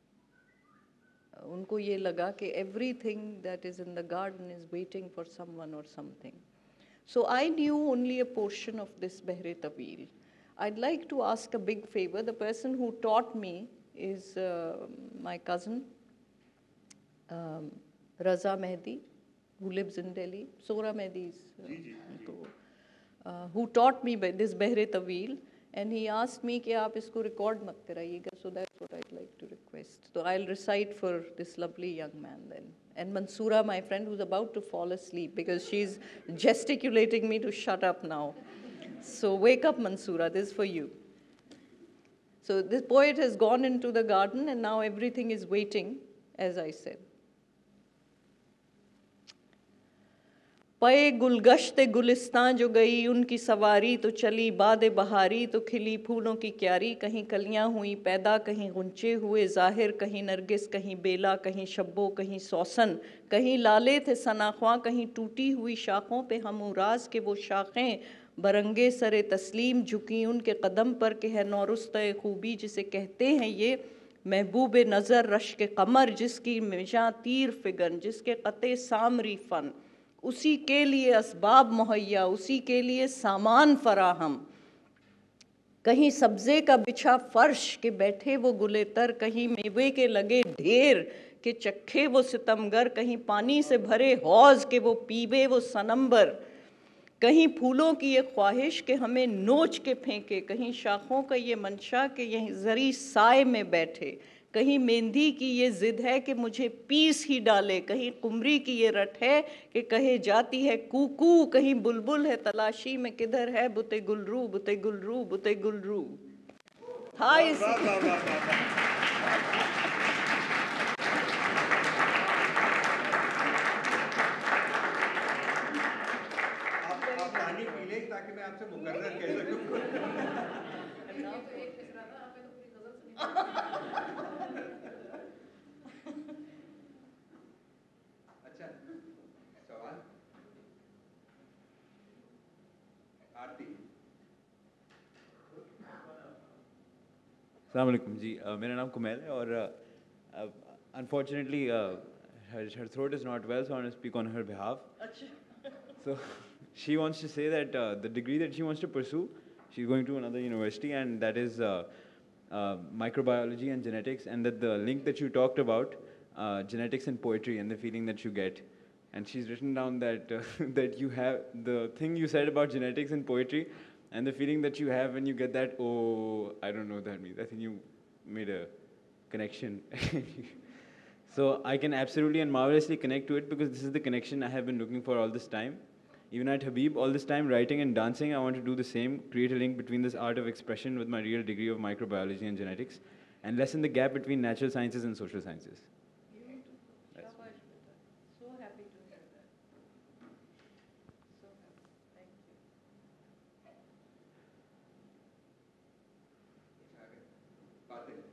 उनको ये लगा कि everything that is in the garden is waiting for someone or something. So I knew only a portion of this Behre Tawil. I'd like to ask a big favor. The person who taught me is uh, my cousin, um, Raza Mehdi, who lives in Delhi. Sora Mehdi's, uh, uh, who taught me this Behre Tawil. And he asked me कि आप इसको record मत कराइएगा. So that's what I'd like to request. So I'll recite for this lovely young man then. And Mansoora, my friend, who's about to fall asleep because she's gesticulating me to shut up now. So wake up, Mansoora, this is for you. So this poet has gone into the garden and now everything is waiting, as I said. पे गुलगश्ते गुलिस्तां जो गई उनकी सवारी तो चली बादे बहारी तो खिली फूलों की क्यारी कहीं कलियां हुई पैदा कहीं गुंचे हुए ज़ाहिर कहीं नरगिस कहीं बेला कहीं शब्बो कहीं सौसन कहीं लाले थे सनाख्वां कहीं टूटी हुई शाखों पे हम उराज के वो शाखें बरंगे सरे तस्लीम झुकी उनके कदम पर के है नौरुस्ते खूबी जिसे कहते हैं ये महबूब नज़र रश के कमर जिसकी मिशा तीर फिगन जिसके क़ते सामरी फ़न उसी के लिए असबाब मुहैया उसी के लिए सामान फराहम कहीं सब्ज़े का बिछा फर्श के बैठे वो गुले तर कहीं मेवे के लगे ढेर के चखे वो सितमगर कहीं पानी से भरे हौज़ के वो पीवे वो सनम्बर कहीं फूलों की ये ख्वाहिश के हमें नोच के फेंके कहीं शाखों का ये मंशा के यहीं ज़री साए में बैठे कहीं मेहंदी की ये ज़िद है कि मुझे पीस ही डाले कहीं कुमरी की ये रट है कि कहे जाती है कूकू कहीं बुलबुल है तलाशी में किधर है बुते गुलरू बुते गुलरू बुते गुलरू था इस पानी पी लें ताकि मैं से मुकर्रर कैसे करूं? अच्छा, सवाल? आरती? अस्सलाम वालेकुम जी, uh, मेरा नाम कुमैल है और uh, uh, unfortunately uh, her, her throat is not well, so I want to speak on her behalf. So she wants to say that uh, the degree that she wants to pursue, she's going to another university, and that is uh, uh, microbiology and genetics, and that the link that you talked about, uh, genetics and poetry and the feeling that you get. And she's written down that uh, that you have the thing you said about genetics and poetry, and the feeling that you have when you get that, oh, I don't know what that means. I think you made a connection. So I can absolutely and marvelously connect to it, because this is the connection I have been looking for all this time. Even at Habib, all this time, writing and dancing, I want to do the same, create a link between this art of expression with my real degree of microbiology and genetics, and lessen the gap between natural sciences and social sciences. That's So happy to hear that. So happy. Thank you. Fatil?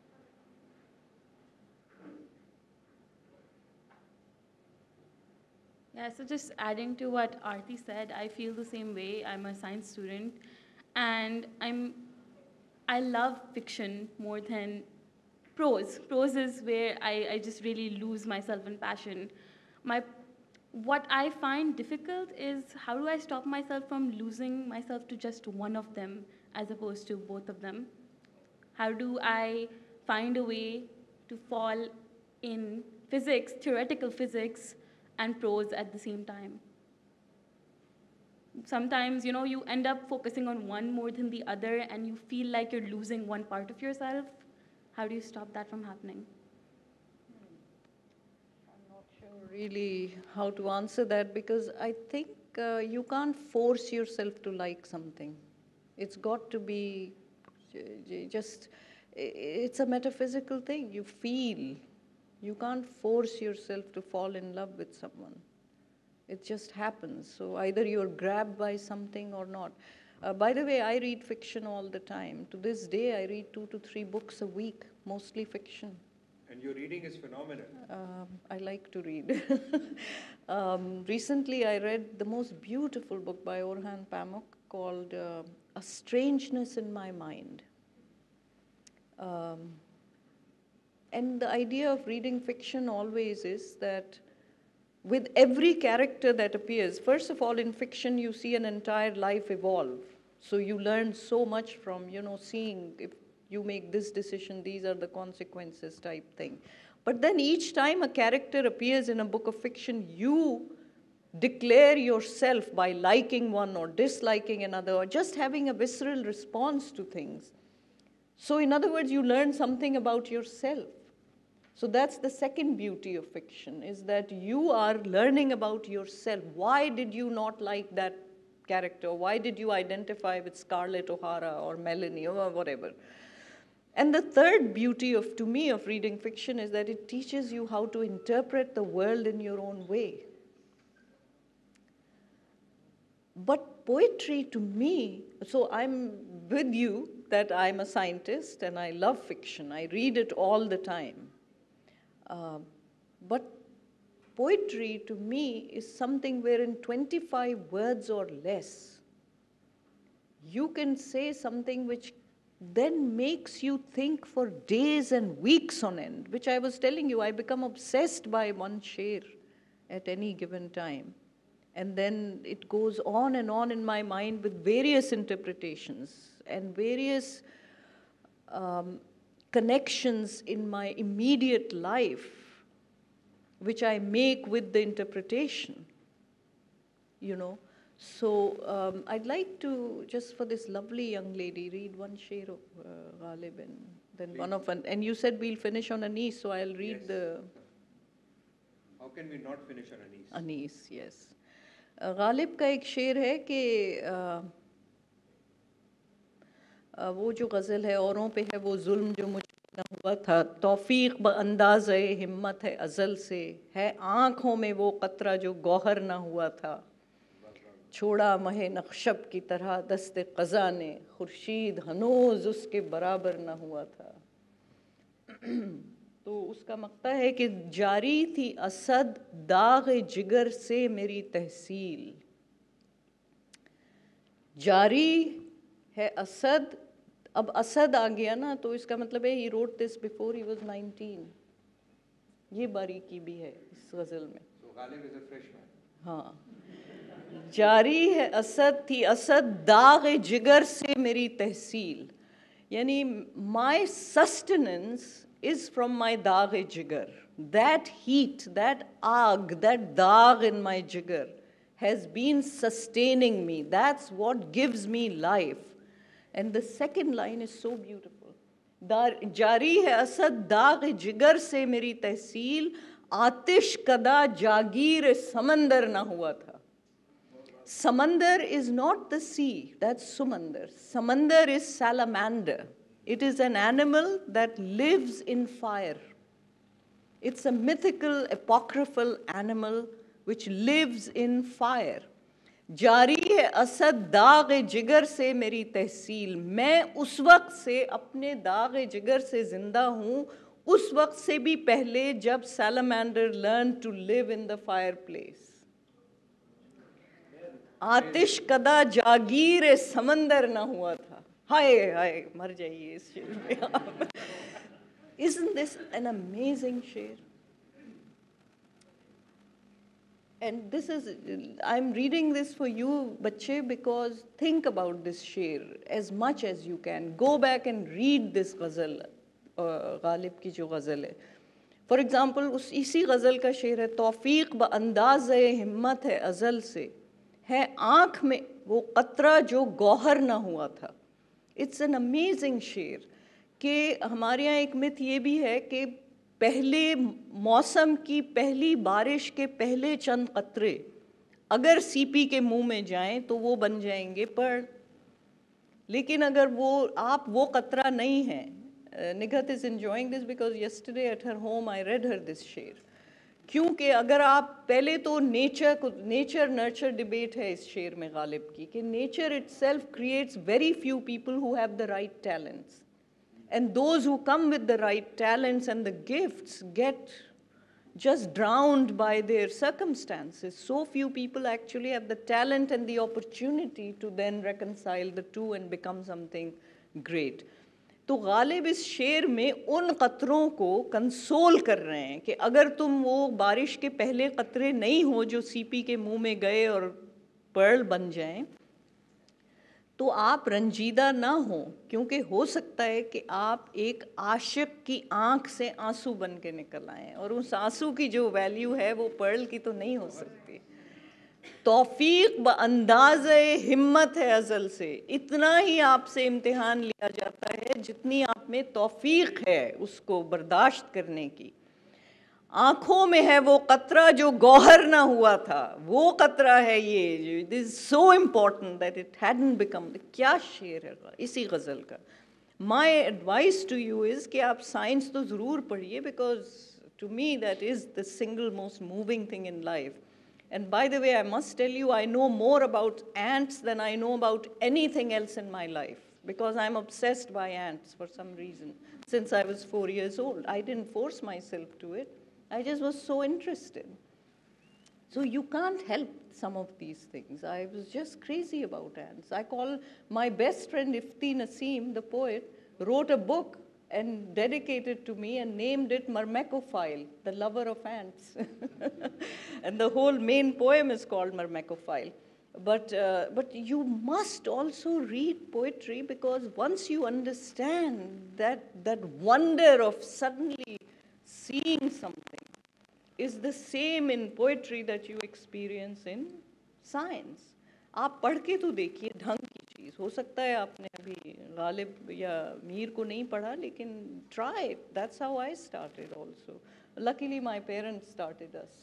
Yeah, so just adding to what Aarti said, I feel the same way. I'm a science student, and I'm, I love fiction more than prose. Prose is where I, I just really lose myself in passion. My, what I find difficult is how do I stop myself from losing myself to just one of them as opposed to both of them? How do I find a way to fall in physics, theoretical physics, and prose at the same time? Sometimes, you know, you end up focusing on one more than the other, and you feel like you're losing one part of yourself. How do you stop that from happening? I'm not sure really how to answer that, because I think uh, you can't force yourself to like something. It's got to be j- just, it's a metaphysical thing. You feel. You can't force yourself to fall in love with someone. It just happens. So either you're grabbed by something or not. Uh, by the way, I read fiction all the time. To this day, I read two to three books a week, mostly fiction. And your reading is phenomenal. Um, I like to read. um, recently, I read the most beautiful book by Orhan Pamuk called uh, A Strangeness in My Mind. Um, and the idea of reading fiction always is that with every character that appears, first of all, in fiction, you see an entire life evolve. So you learn so much from, you know, seeing if you make this decision, these are the consequences type thing. But then each time a character appears in a book of fiction, you declare yourself by liking one or disliking another, or just having a visceral response to things. So in other words, you learn something about yourself. So that's the second beauty of fiction, is that you are learning about yourself. Why did you not like that character? Why did you identify with Scarlett O'Hara or Melanie or whatever? And the third beauty of, to me, of reading fiction is that it teaches you how to interpret the world in your own way. But poetry to me, so I'm with you that I'm a scientist and I love fiction. I read it all the time. Uh, but poetry to me is something where in twenty-five words or less, you can say something which then makes you think for days and weeks on end, which I was telling you, I become obsessed by one sher at any given time. And then it goes on and on in my mind with various interpretations and various um, connections in my immediate life, which I make with the interpretation, you know. So um, I'd like to, just for this lovely young lady, read one sher of uh, Ghalib, and then Please. one of, an, and you said we'll finish on Anis, so I'll read yes. the... How can we not finish on Anis? Anis, yes. Uh, Ghalib का एक शेर है कि uh, uh, वो जो गज़ल है औरों पे है वो जुल्म जो मुझ न हुआ था, तौफीक बअंदाज़े हिम्मत है अज़ल से, है आँखों में वो क़तरा जो गौहर न हुआ था. छोड़ा महे नक्शब की तरह दस्ते क़ज़ा ने, खुर्शीद हनूज़ उसके बराबर न हुआ था। तो उसका मक्ता है कि जारी थी असद दाग जिगर से मेरी तहसील। जारी है असद, अब असद आ गया ना, तो इसका मतलब है he wrote this before he was nineteen. ये बारीकी भी है इस गज़ल में। So Ghalib is a freshman. हाँ, जारी है असद थी असद दाग जिगर से मेरी तहसील, यानी my sustenance is from my daag jigar. That heat, that aag, that daag in my jigar has been sustaining me. That's what gives me life. And the second line is so beautiful. Jari hai asad daag jigar se meri tehsil, आतिश कदा जागीर समंदर ना हुआ था. Samandar is not the sea, that's Sumandar. Samandar is salamander. It is an animal that lives in fire. It's a mythical, apocryphal animal which lives in fire. जारी है असद दाग जिगर से मेरी तहसील, मैं उस वक्त से अपने दाग जिगर से जिंदा हूँ, उस वक्त से भी पहले जब salamander learned to live in the fireplace. आतिश कदा जागीर समंदर ना हुआ था. हाय हाय मर जाइए इस शेर में आप. Isn't this an amazing शेर? And this is, I'm reading this for you बच्चे, because think about this शेर as much as you can. Go back and read this गज़ल, गालिब की जो गज़ल है. For example, उस इसी गज़ल का शेर है, तौफीक ब अंदाज़े हिम्मत है अज़ल से, है आँख में वो कतरा जो गौहर ना हुआ था. इट्स एन अमेजिंग शेर कि हमारे यहाँ एक मिथ ये भी है कि पहले मौसम की पहली बारिश के पहले चंद कतरे अगर सीपी के मुंह में जाएं तो वो बन जाएंगे पर्ल. लेकिन अगर वो आप वो कतरा नहीं है, Nighat is enjoying this because yesterday at her home I read her this शेर. क्योंकि अगर आप पहले तो नेचर को, नेचर नर्चर डिबेट है इस शेर में गालिब की, कि nature itself creates very few people who have the right talents, and those who come with the right talents and the gifts get just drowned by their circumstances. So few people actually have the talent and the opportunity to then reconcile the two and become something great. तो गालिब इस शेर में उन कतरों को console कर रहे हैं कि अगर तुम वो बारिश के पहले कतरे नहीं हो जो सीपी के मुंह में गए और पर्ल बन जाएं, तो आप रंजीदा ना हो, क्योंकि हो सकता है कि आप एक आशिक की आंख से आंसू बन के निकल आएं, और उस आंसू की जो वैल्यू है वो पर्ल की तो नहीं हो सकती. तौफीक ब अंदाज़े हिम्मत है अज़ल से, इतना ही आपसे इम्तिहान लिया जाता है जितनी आप में तौफीक है उसको बर्दाश्त करने की. आँखों में है वो कतरा जो गौहर ना हुआ था, वो कतरा है ये. This is so important that it hadn't become. क्या शेर है इसी गज़ल का. My advice to you is कि आप साइंस तो ज़रूर पढ़िए, because to me that is the single most moving thing in life. And by the way, I must tell you, I know more about ants than I know about anything else in my life, because I'm obsessed by ants for some reason since I was four years old. I didn't force myself to it. I just was so interested. So you can't help some of these things. I was just crazy about ants. I call my best friend Ifti Naseem, the poet, wrote a book and dedicated to me and named it Myrmecophile, the lover of ants. And the whole main poem is called Myrmecophile. But, uh, but you must also read poetry, because once you understand that, that wonder of suddenly seeing something is the same in poetry that you experience in science. आप पढ़ के तो देखिए ढंग की चीज़. हो सकता है आपने अभी गालिब या मीर को नहीं पढ़ा, लेकिन try it. That's how I started also. Luckily my parents started us.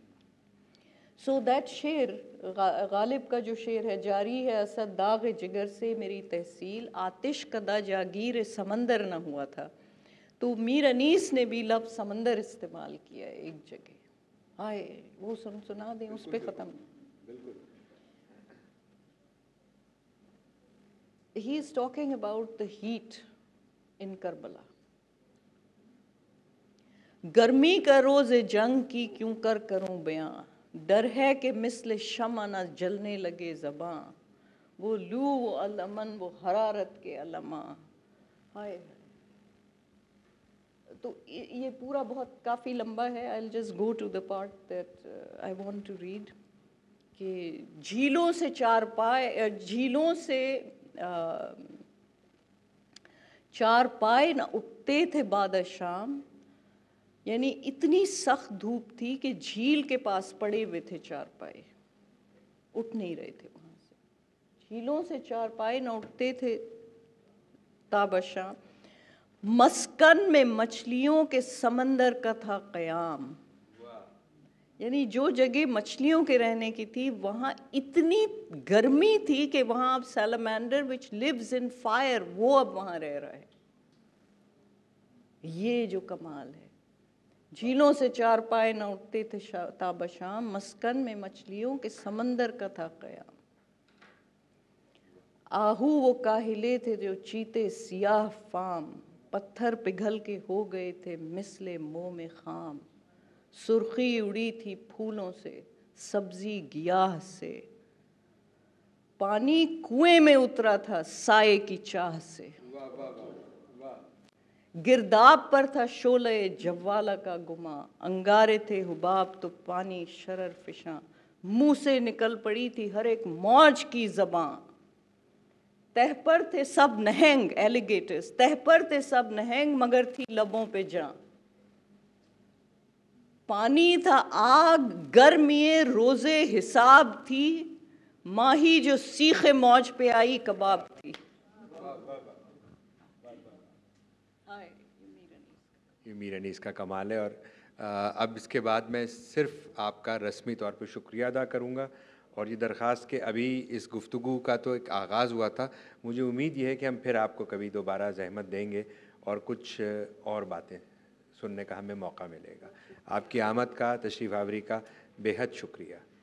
So that शेर, गालिब का जो शेर है, जारी है असद दाग जिगर से मेरी तहसील, आतिश कदा जागीर समंदर न हुआ था. तो मीर अनीस ने भी लफ्ज़ समंदर इस्तेमाल किया है एक जगह. हाय वो सुन सुना दें, उस पर ख़त्म. he is talking about the heat in Karbala. गर्मी का रोज़ जंग की क्यों कर करूं बयां, डर है कि मिस्ल शमा न जलने लगे ज़बां, वो लू वो अलमन वो हरारत के अलमा। हाय, तो ये पूरा बहुत काफ़ी लंबा है। I will just go to the part that I want to read. कि झीलों से चार पाए, झीलों से चार पाए न उठते थे बाद शाम, यानी इतनी सख्त धूप थी कि झील के पास पड़े हुए थे चार पाए, उठ नहीं रहे थे वहाँ से। झीलों से चार पाए न उठते थे ताबशां, मस्कन में मछलियों के समंदर का था क़याम। यानी जो जगह मछलियों के रहने की थी वहाँ इतनी गर्मी थी कि वहाँ अब salamander which lives in fire वो अब वहाँ रह रहा है। ये जो कमाल है। झीलों से चार पाए न उठते थे ताबशाम, मस्कन में मछलियों के समंदर का था क़याम। आहू वो काहिले थे जो चीते सियाह फाम, पत्थर पिघल के हो गए थे मिसले मोह में खाम। सुर्खी उड़ी थी फूलों से, सब्जी गियाह से, पानी कुएं में उतरा था साए की चाह से। गिरदाब पर था शोले जवाला का गुमा, अंगारे थे हुबाब तो पानी शरर फिशां। मुंह से निकल पड़ी थी हर एक मौज की ज़बां, तह पर थे सब नहंग एलिगेटर्स, तह पर थे सब नहंग मगर थी लबों पे जां। पानी था आग गर्मिए रोज़े हिसाब थी, माही जो सीखे मौज पे आई कबाब थी। ये मीरानीस का कमाल है। और आ, अब इसके बाद मैं सिर्फ आपका रस्मी तौर पे शुक्रिया अदा करूँगा और ये दरख्वास्त कि अभी इस गुफ्तगू का तो एक आगाज़ हुआ था, मुझे उम्मीद ये है कि हम फिर आपको कभी दोबारा ज़हमत देंगे और कुछ और बातें सुनने का हमें मौका मिलेगा। आपकी आमद का, तशरीफ़ आवरी का बेहद शुक्रिया।